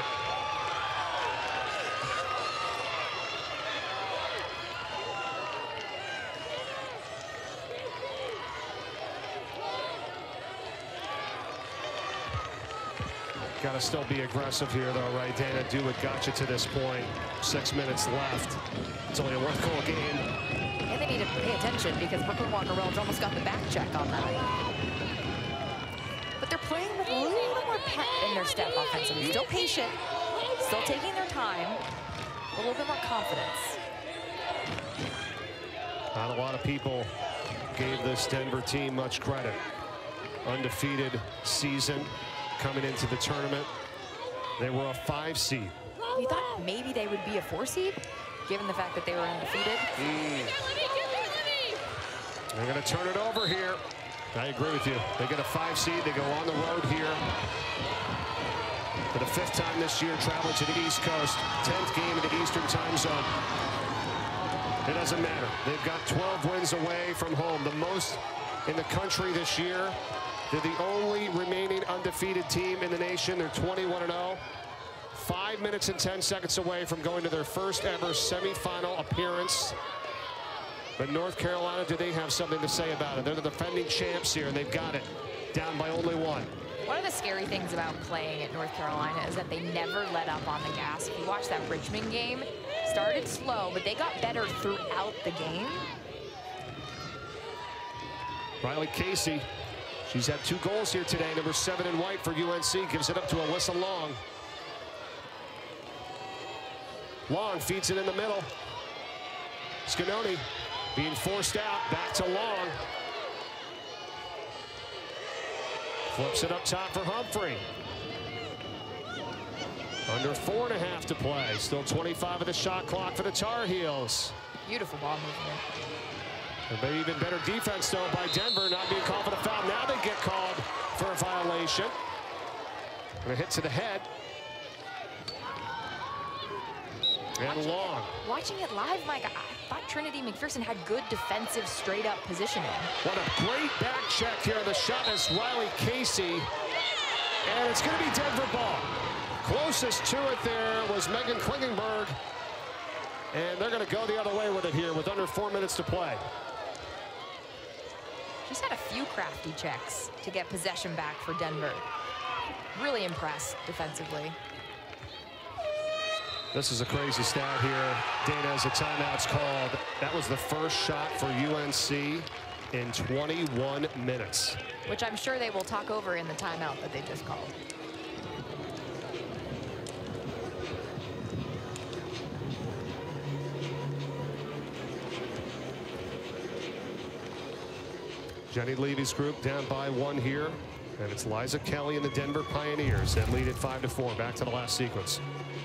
Got to still be aggressive here, though, right, Dana? Do what got you to this point. Six minutes left. It's only a one-goal game. And they need to pay attention because Brooklyn Walker-Welch almost got the back check on that. But they're playing with a little more pep in their step offensively. Still patient, still taking their time, a little bit more confidence. Not a lot of people gave this Denver team much credit. Undefeated season coming into the tournament. They were a five seed. You thought maybe they would be a four seed, given the fact that they were undefeated? Mm. They're going to turn it over here. I agree with you. They get a five seed. They go on the road here for the fifth time this year, traveling to the East Coast. tenth game in the Eastern time zone. It doesn't matter. They've got twelve wins away from home, the most in the country this year. They're the only remaining undefeated team in the nation. They're twenty-one and oh. Five minutes and ten seconds away from going to their first ever semifinal appearance. But North Carolina, do they have something to say about it? They're the defending champs here, and they've got it. Down by only one. One of the scary things about playing at North Carolina is that they never let up on the gas. If you watch that Richmond game, started slow, but they got better throughout the game. Riley Casey, she's had two goals here today. Number seven in white for U N C, gives it up to Alyssa Long. Long feeds it in the middle. Scanoni being forced out, back to Long. Flips it up top for Humphrey. Under four and a half to play. Still twenty-five of the shot clock for the Tar Heels. Beautiful ball movement. And maybe even better defense, though, by Denver, not being called for the foul. Now they get called for a violation. And a hit to the head. And watching Long. It, watching it live, Mike, I thought Trinity McPherson had good defensive straight-up positioning. What a great back check here. The shot is Riley Casey. And it's going to be Denver ball. Closest to it there was Megan Klingenberg. And they're going to go the other way with it here with under four minutes to play. She's had a few crafty checks to get possession back for Denver. Really impressed defensively. This is a crazy stat here. Dana, as a timeout's called. That was the first shot for U N C in twenty-one minutes. Which I'm sure they will talk over in the timeout that they just called. Jenny Levy's group down by one here. And it's Liza Kelly and the Denver Pioneers that lead it five to four. Back to the last sequence.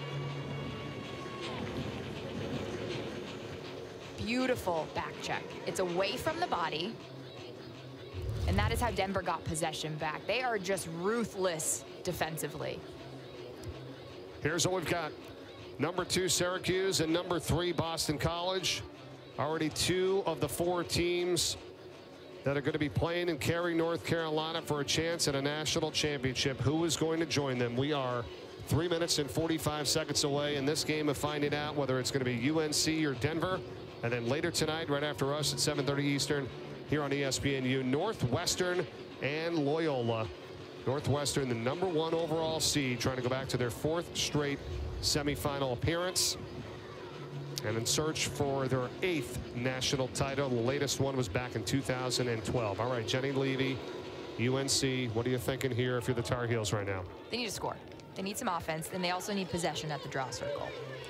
Beautiful back check. It's away from the body. And that is how Denver got possession back. They are just ruthless defensively. Here's what we've got. Number two, Syracuse, and number three, Boston College. Already two of the four teams that are going to be playing and carrying North Carolina for a chance at a national championship. Who is going to join them? We are three minutes and forty-five seconds away in this game of finding out whether it's going to be U N C or Denver. And then later tonight, right after us at seven thirty Eastern, here on E S P N U, Northwestern and Loyola. Northwestern, the number one overall seed, trying to go back to their fourth straight semifinal appearance. And in search for their eighth national title. The latest one was back in two thousand twelve. All right, Jenny Levy, U N C, what are you thinking here if you're the Tar Heels right now? They need to score. They need some offense, and they also need possession at the draw circle.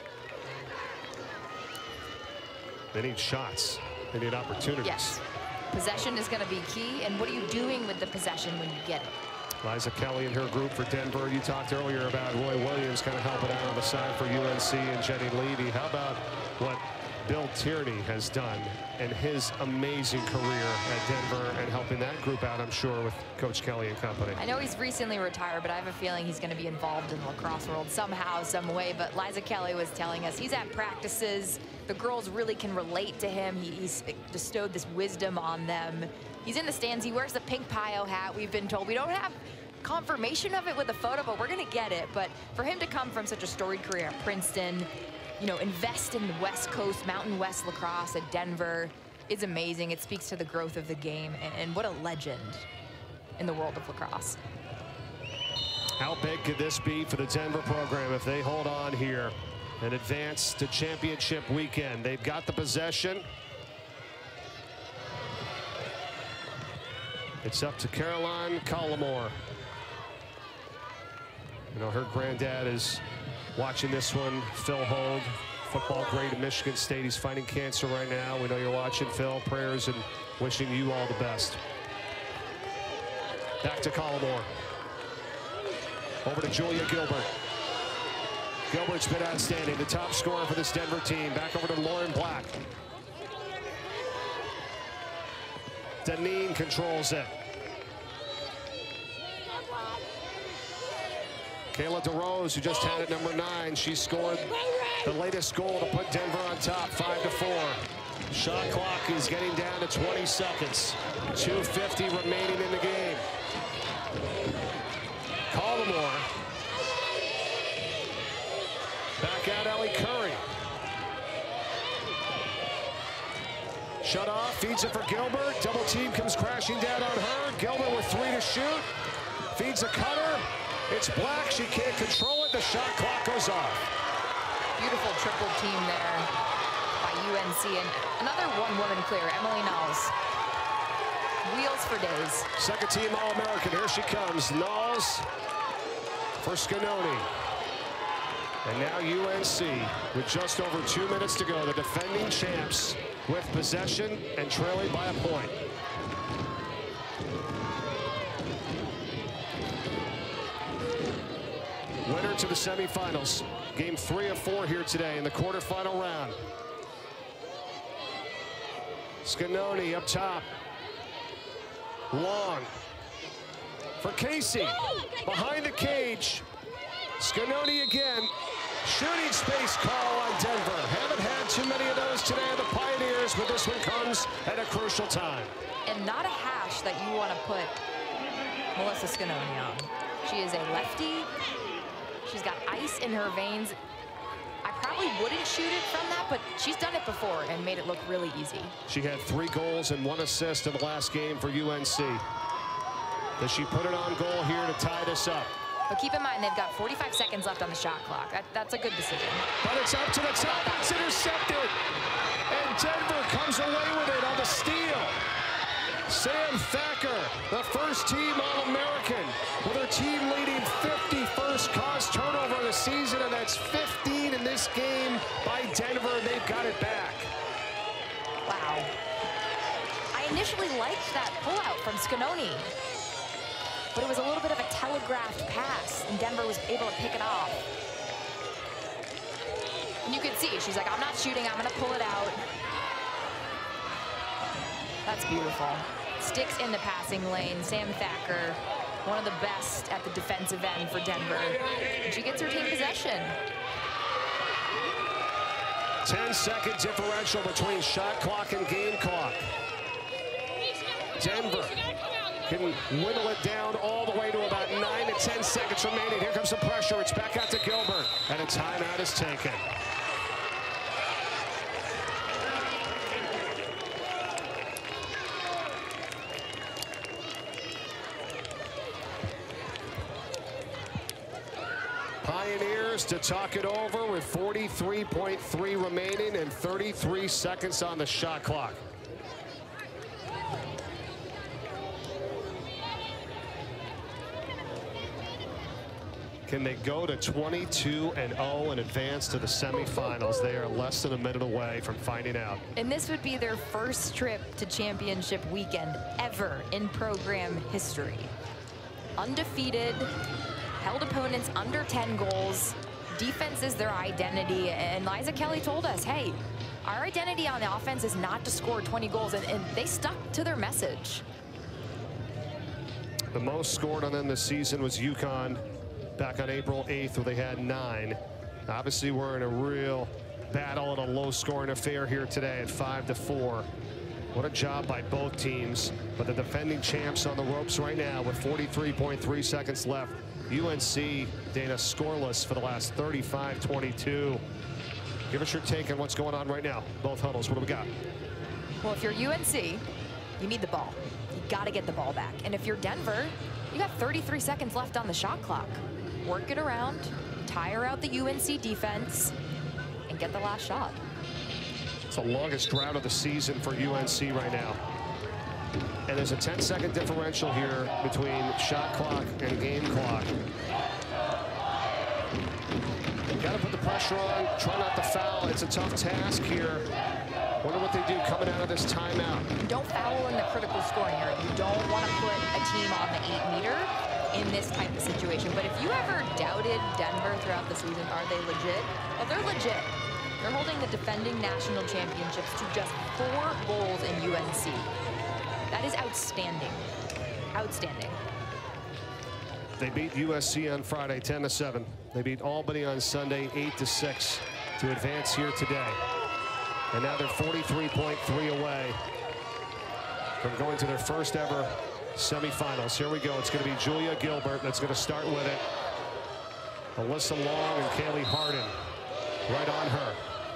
They need shots. They need opportunities. Yes. Possession is going to be key. And what are you doing with the possession when you get it? Liza Kelly and her group for Denver. You talked earlier about Roy Williams kind of helping out on the side for U N C and Jenny Levy. How about what Bill Tierney has done in his amazing career at Denver and helping that group out, I'm sure, with Coach Kelly and company. I know he's recently retired, but I have a feeling he's going to be involved in the lacrosse world somehow, some way. But Liza Kelly was telling us he's at practices. The girls really can relate to him. He, he's bestowed this wisdom on them. He's in the stands. He wears the pink Pio hat. We've been told we don't have confirmation of it with a photo, but we're going to get it. But for him to come from such a storied career at Princeton, you know, invest in the West Coast, Mountain West lacrosse at Denver, is amazing. It speaks to the growth of the game, and, and what a legend in the world of lacrosse. How big could this be for the Denver program if they hold on here and advance to championship weekend? They've got the possession. It's up to Caroline Collimore. You know, her granddad is watching this one. Phil Hogue, football great at Michigan State. He's fighting cancer right now. We know you're watching, Phil. Prayers and wishing you all the best. Back to Collimore. Over to Julia Gilbert. Gilbert's been outstanding. The top scorer for this Denver team. Back over to Lauren Black. Deneen controls it. Kayla DeRose, who just had it number nine, she scored the latest goal to put Denver on top, five to four. Shot clock is getting down to twenty seconds. two fifty remaining in the game. Collimore. Back out Ellie Curry. Shut off, feeds it for Gilbert. Double team comes crashing down on her. Gilbert with three to shoot. Feeds a cutter. It's Black, she can't control it. The shot clock goes off. Beautiful triple team there by U N C, and another one woman clear, Emily Knowles. Wheels for days. Second team All-American, here she comes. Knowles for Scanoni. And now U N C with just over two minutes to go. The defending champs with possession and trailing by a point. Winner to the semifinals. Game three of four here today in the quarterfinal round. Scanoni up top. Long for Casey. Behind the cage. Scanoni again. Shooting space call on Denver. Haven't had too many of those today on the Pioneers, but this one comes at a crucial time. And not a hash that you want to put Melissa Scanoni on. She is a lefty. She's got ice in her veins. I probably wouldn't shoot it from that, but she's done it before and made it look really easy. She had three goals and one assist in the last game for U N C. Does she put it on goal here to tie this up? But keep in mind, they've got forty-five seconds left on the shot clock. That, that's a good decision. But it's up to the top. It's intercepted. And Denver comes away with it on the steal. Sam Thacker, the first team All-American, with her team leading fifty-first caused turnover of the season, and that's fifteen in this game by Denver, and they've got it back. Wow. I initially liked that pullout from Scanoni, but it was a little bit of a telegraphed pass, and Denver was able to pick it off. And you could see, she's like, I'm not shooting, I'm gonna pull it out. That's beautiful. Sticks in the passing lane. Sam Thacker, one of the best at the defensive end for Denver. And she gets her team possession. ten second differential between shot clock and game clock. Denver can whittle it down all the way to about nine to ten seconds remaining. Here comes the pressure. It's back out to Gilbert, and a timeout is taken. Pioneers to talk it over with forty-three point three remaining and thirty-three seconds on the shot clock. Can they go to twenty-two and oh and advance to the semifinals? They are less than a minute away from finding out. And this would be their first trip to championship weekend ever in program history. Undefeated, held opponents under ten goals. Defense is their identity, and Liza Kelly told us, hey, our identity on the offense is not to score twenty goals, and, and they stuck to their message. The most scored on them this season was UConn back on April eighth, where they had nine. Obviously, we're in a real battle and a low-scoring affair here today at five to four. What a job by both teams, but the defending champs on the ropes right now with forty-three point three seconds left. U N C, Dana, scoreless for the last thirty-five twenty-two. Give us your take on what's going on right now. Both huddles, what do we got? Well, if you're U N C, you need the ball. You got to get the ball back. And if you're Denver, you got thirty-three seconds left on the shot clock. Work it around, tire out the U N C defense, and get the last shot. It's the longest drought of the season for U N C right now. And there's a ten second differential here between shot clock and game clock. Got to put the pressure on, try not to foul. It's a tough task here. Wonder what they do coming out of this timeout. Don't foul in the critical scoring area. You don't want to put a team on the eight meter in this type of situation. But if you ever doubted Denver throughout the season, are they legit? Oh, they're legit. They're holding the defending national championships to just four goals in U N C. That is outstanding. Outstanding. They beat U S C on Friday ten to seven. They beat Albany on Sunday eight to six to advance here today. And now they're forty-three point three away from going to their first ever semifinals. Here we go. It's going to be Julia Gilbert that's going to start with it. Alyssa Long and Kaylee Harden right on her.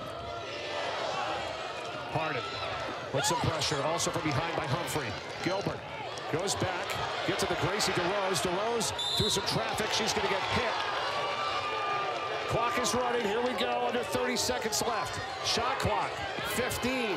Harden with some pressure, also from behind by Humphrey. Gilbert goes back, gets to the Gracie DeRose. DeRose through some traffic. She's going to get hit. Clock is running. Here we go. Under thirty seconds left. Shot clock, fifteen.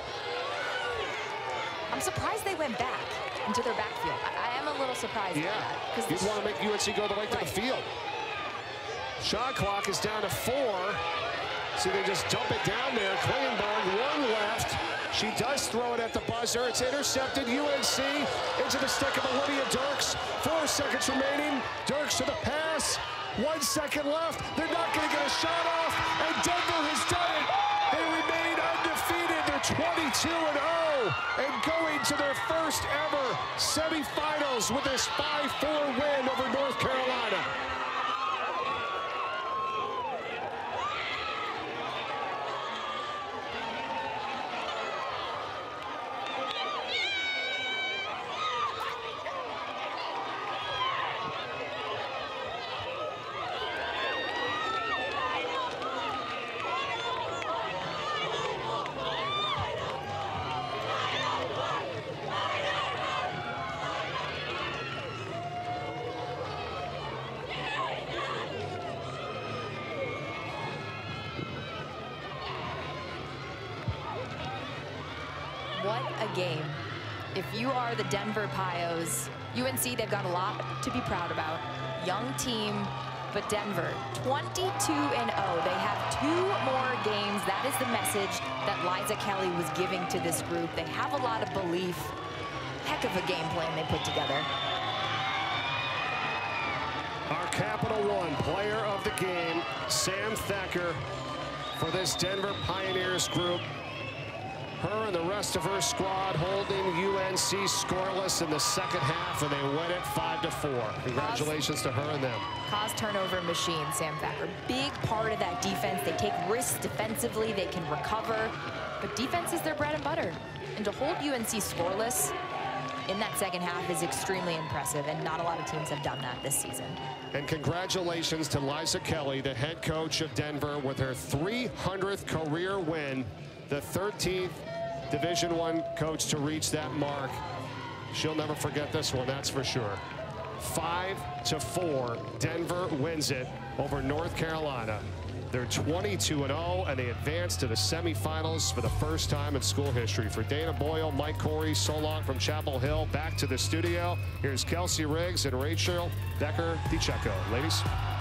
I'm surprised they went back into their backfield. I, I am a little surprised yeah. by that. You'd want to make U N C go the length right. of the field. Shot clock is down to four. See, they just dump it down there. Klingenberg, one left. She does throw it at the buzzer. It's intercepted. U N C into the stick of Olivia Dirks. Four seconds remaining. Dirks to the pass. One second left. They're not going to get a shot off. And Denver has done it. They remain undefeated. They're twenty-two and oh and going to their first ever semifinals with this five four win over North Carolina. What a game. If you are the Denver Pios, U N C, they've got a lot to be proud about. Young team, but Denver, twenty-two and oh. They have two more games. That is the message that Liza Kelly was giving to this group. They have a lot of belief. Heck of a game plan they put together. Our Capital One player of the game, Sam Thacker, for this Denver Pioneers group. Her and the rest of her squad holding U N C scoreless in the second half, and they win it five to four. Congratulations to her and them. Cause turnover machine, Sam Thacker. Big part of that defense. They take risks defensively. They can recover. But defense is their bread and butter. And to hold U N C scoreless in that second half is extremely impressive, and not a lot of teams have done that this season. And congratulations to Liza Kelly, the head coach of Denver, with her three hundredth career win, the thirteenth Division One coach to reach that mark. She'll never forget this one, that's for sure. Five to four, Denver wins it over North Carolina. They're twenty-two and oh, and they advance to the semifinals for the first time in school history. For Dana Boyle, Mike Corey, so long from Chapel Hill, back to the studio. Here's Kelsey Riggs and Rachel Becker-DiCecco. Ladies.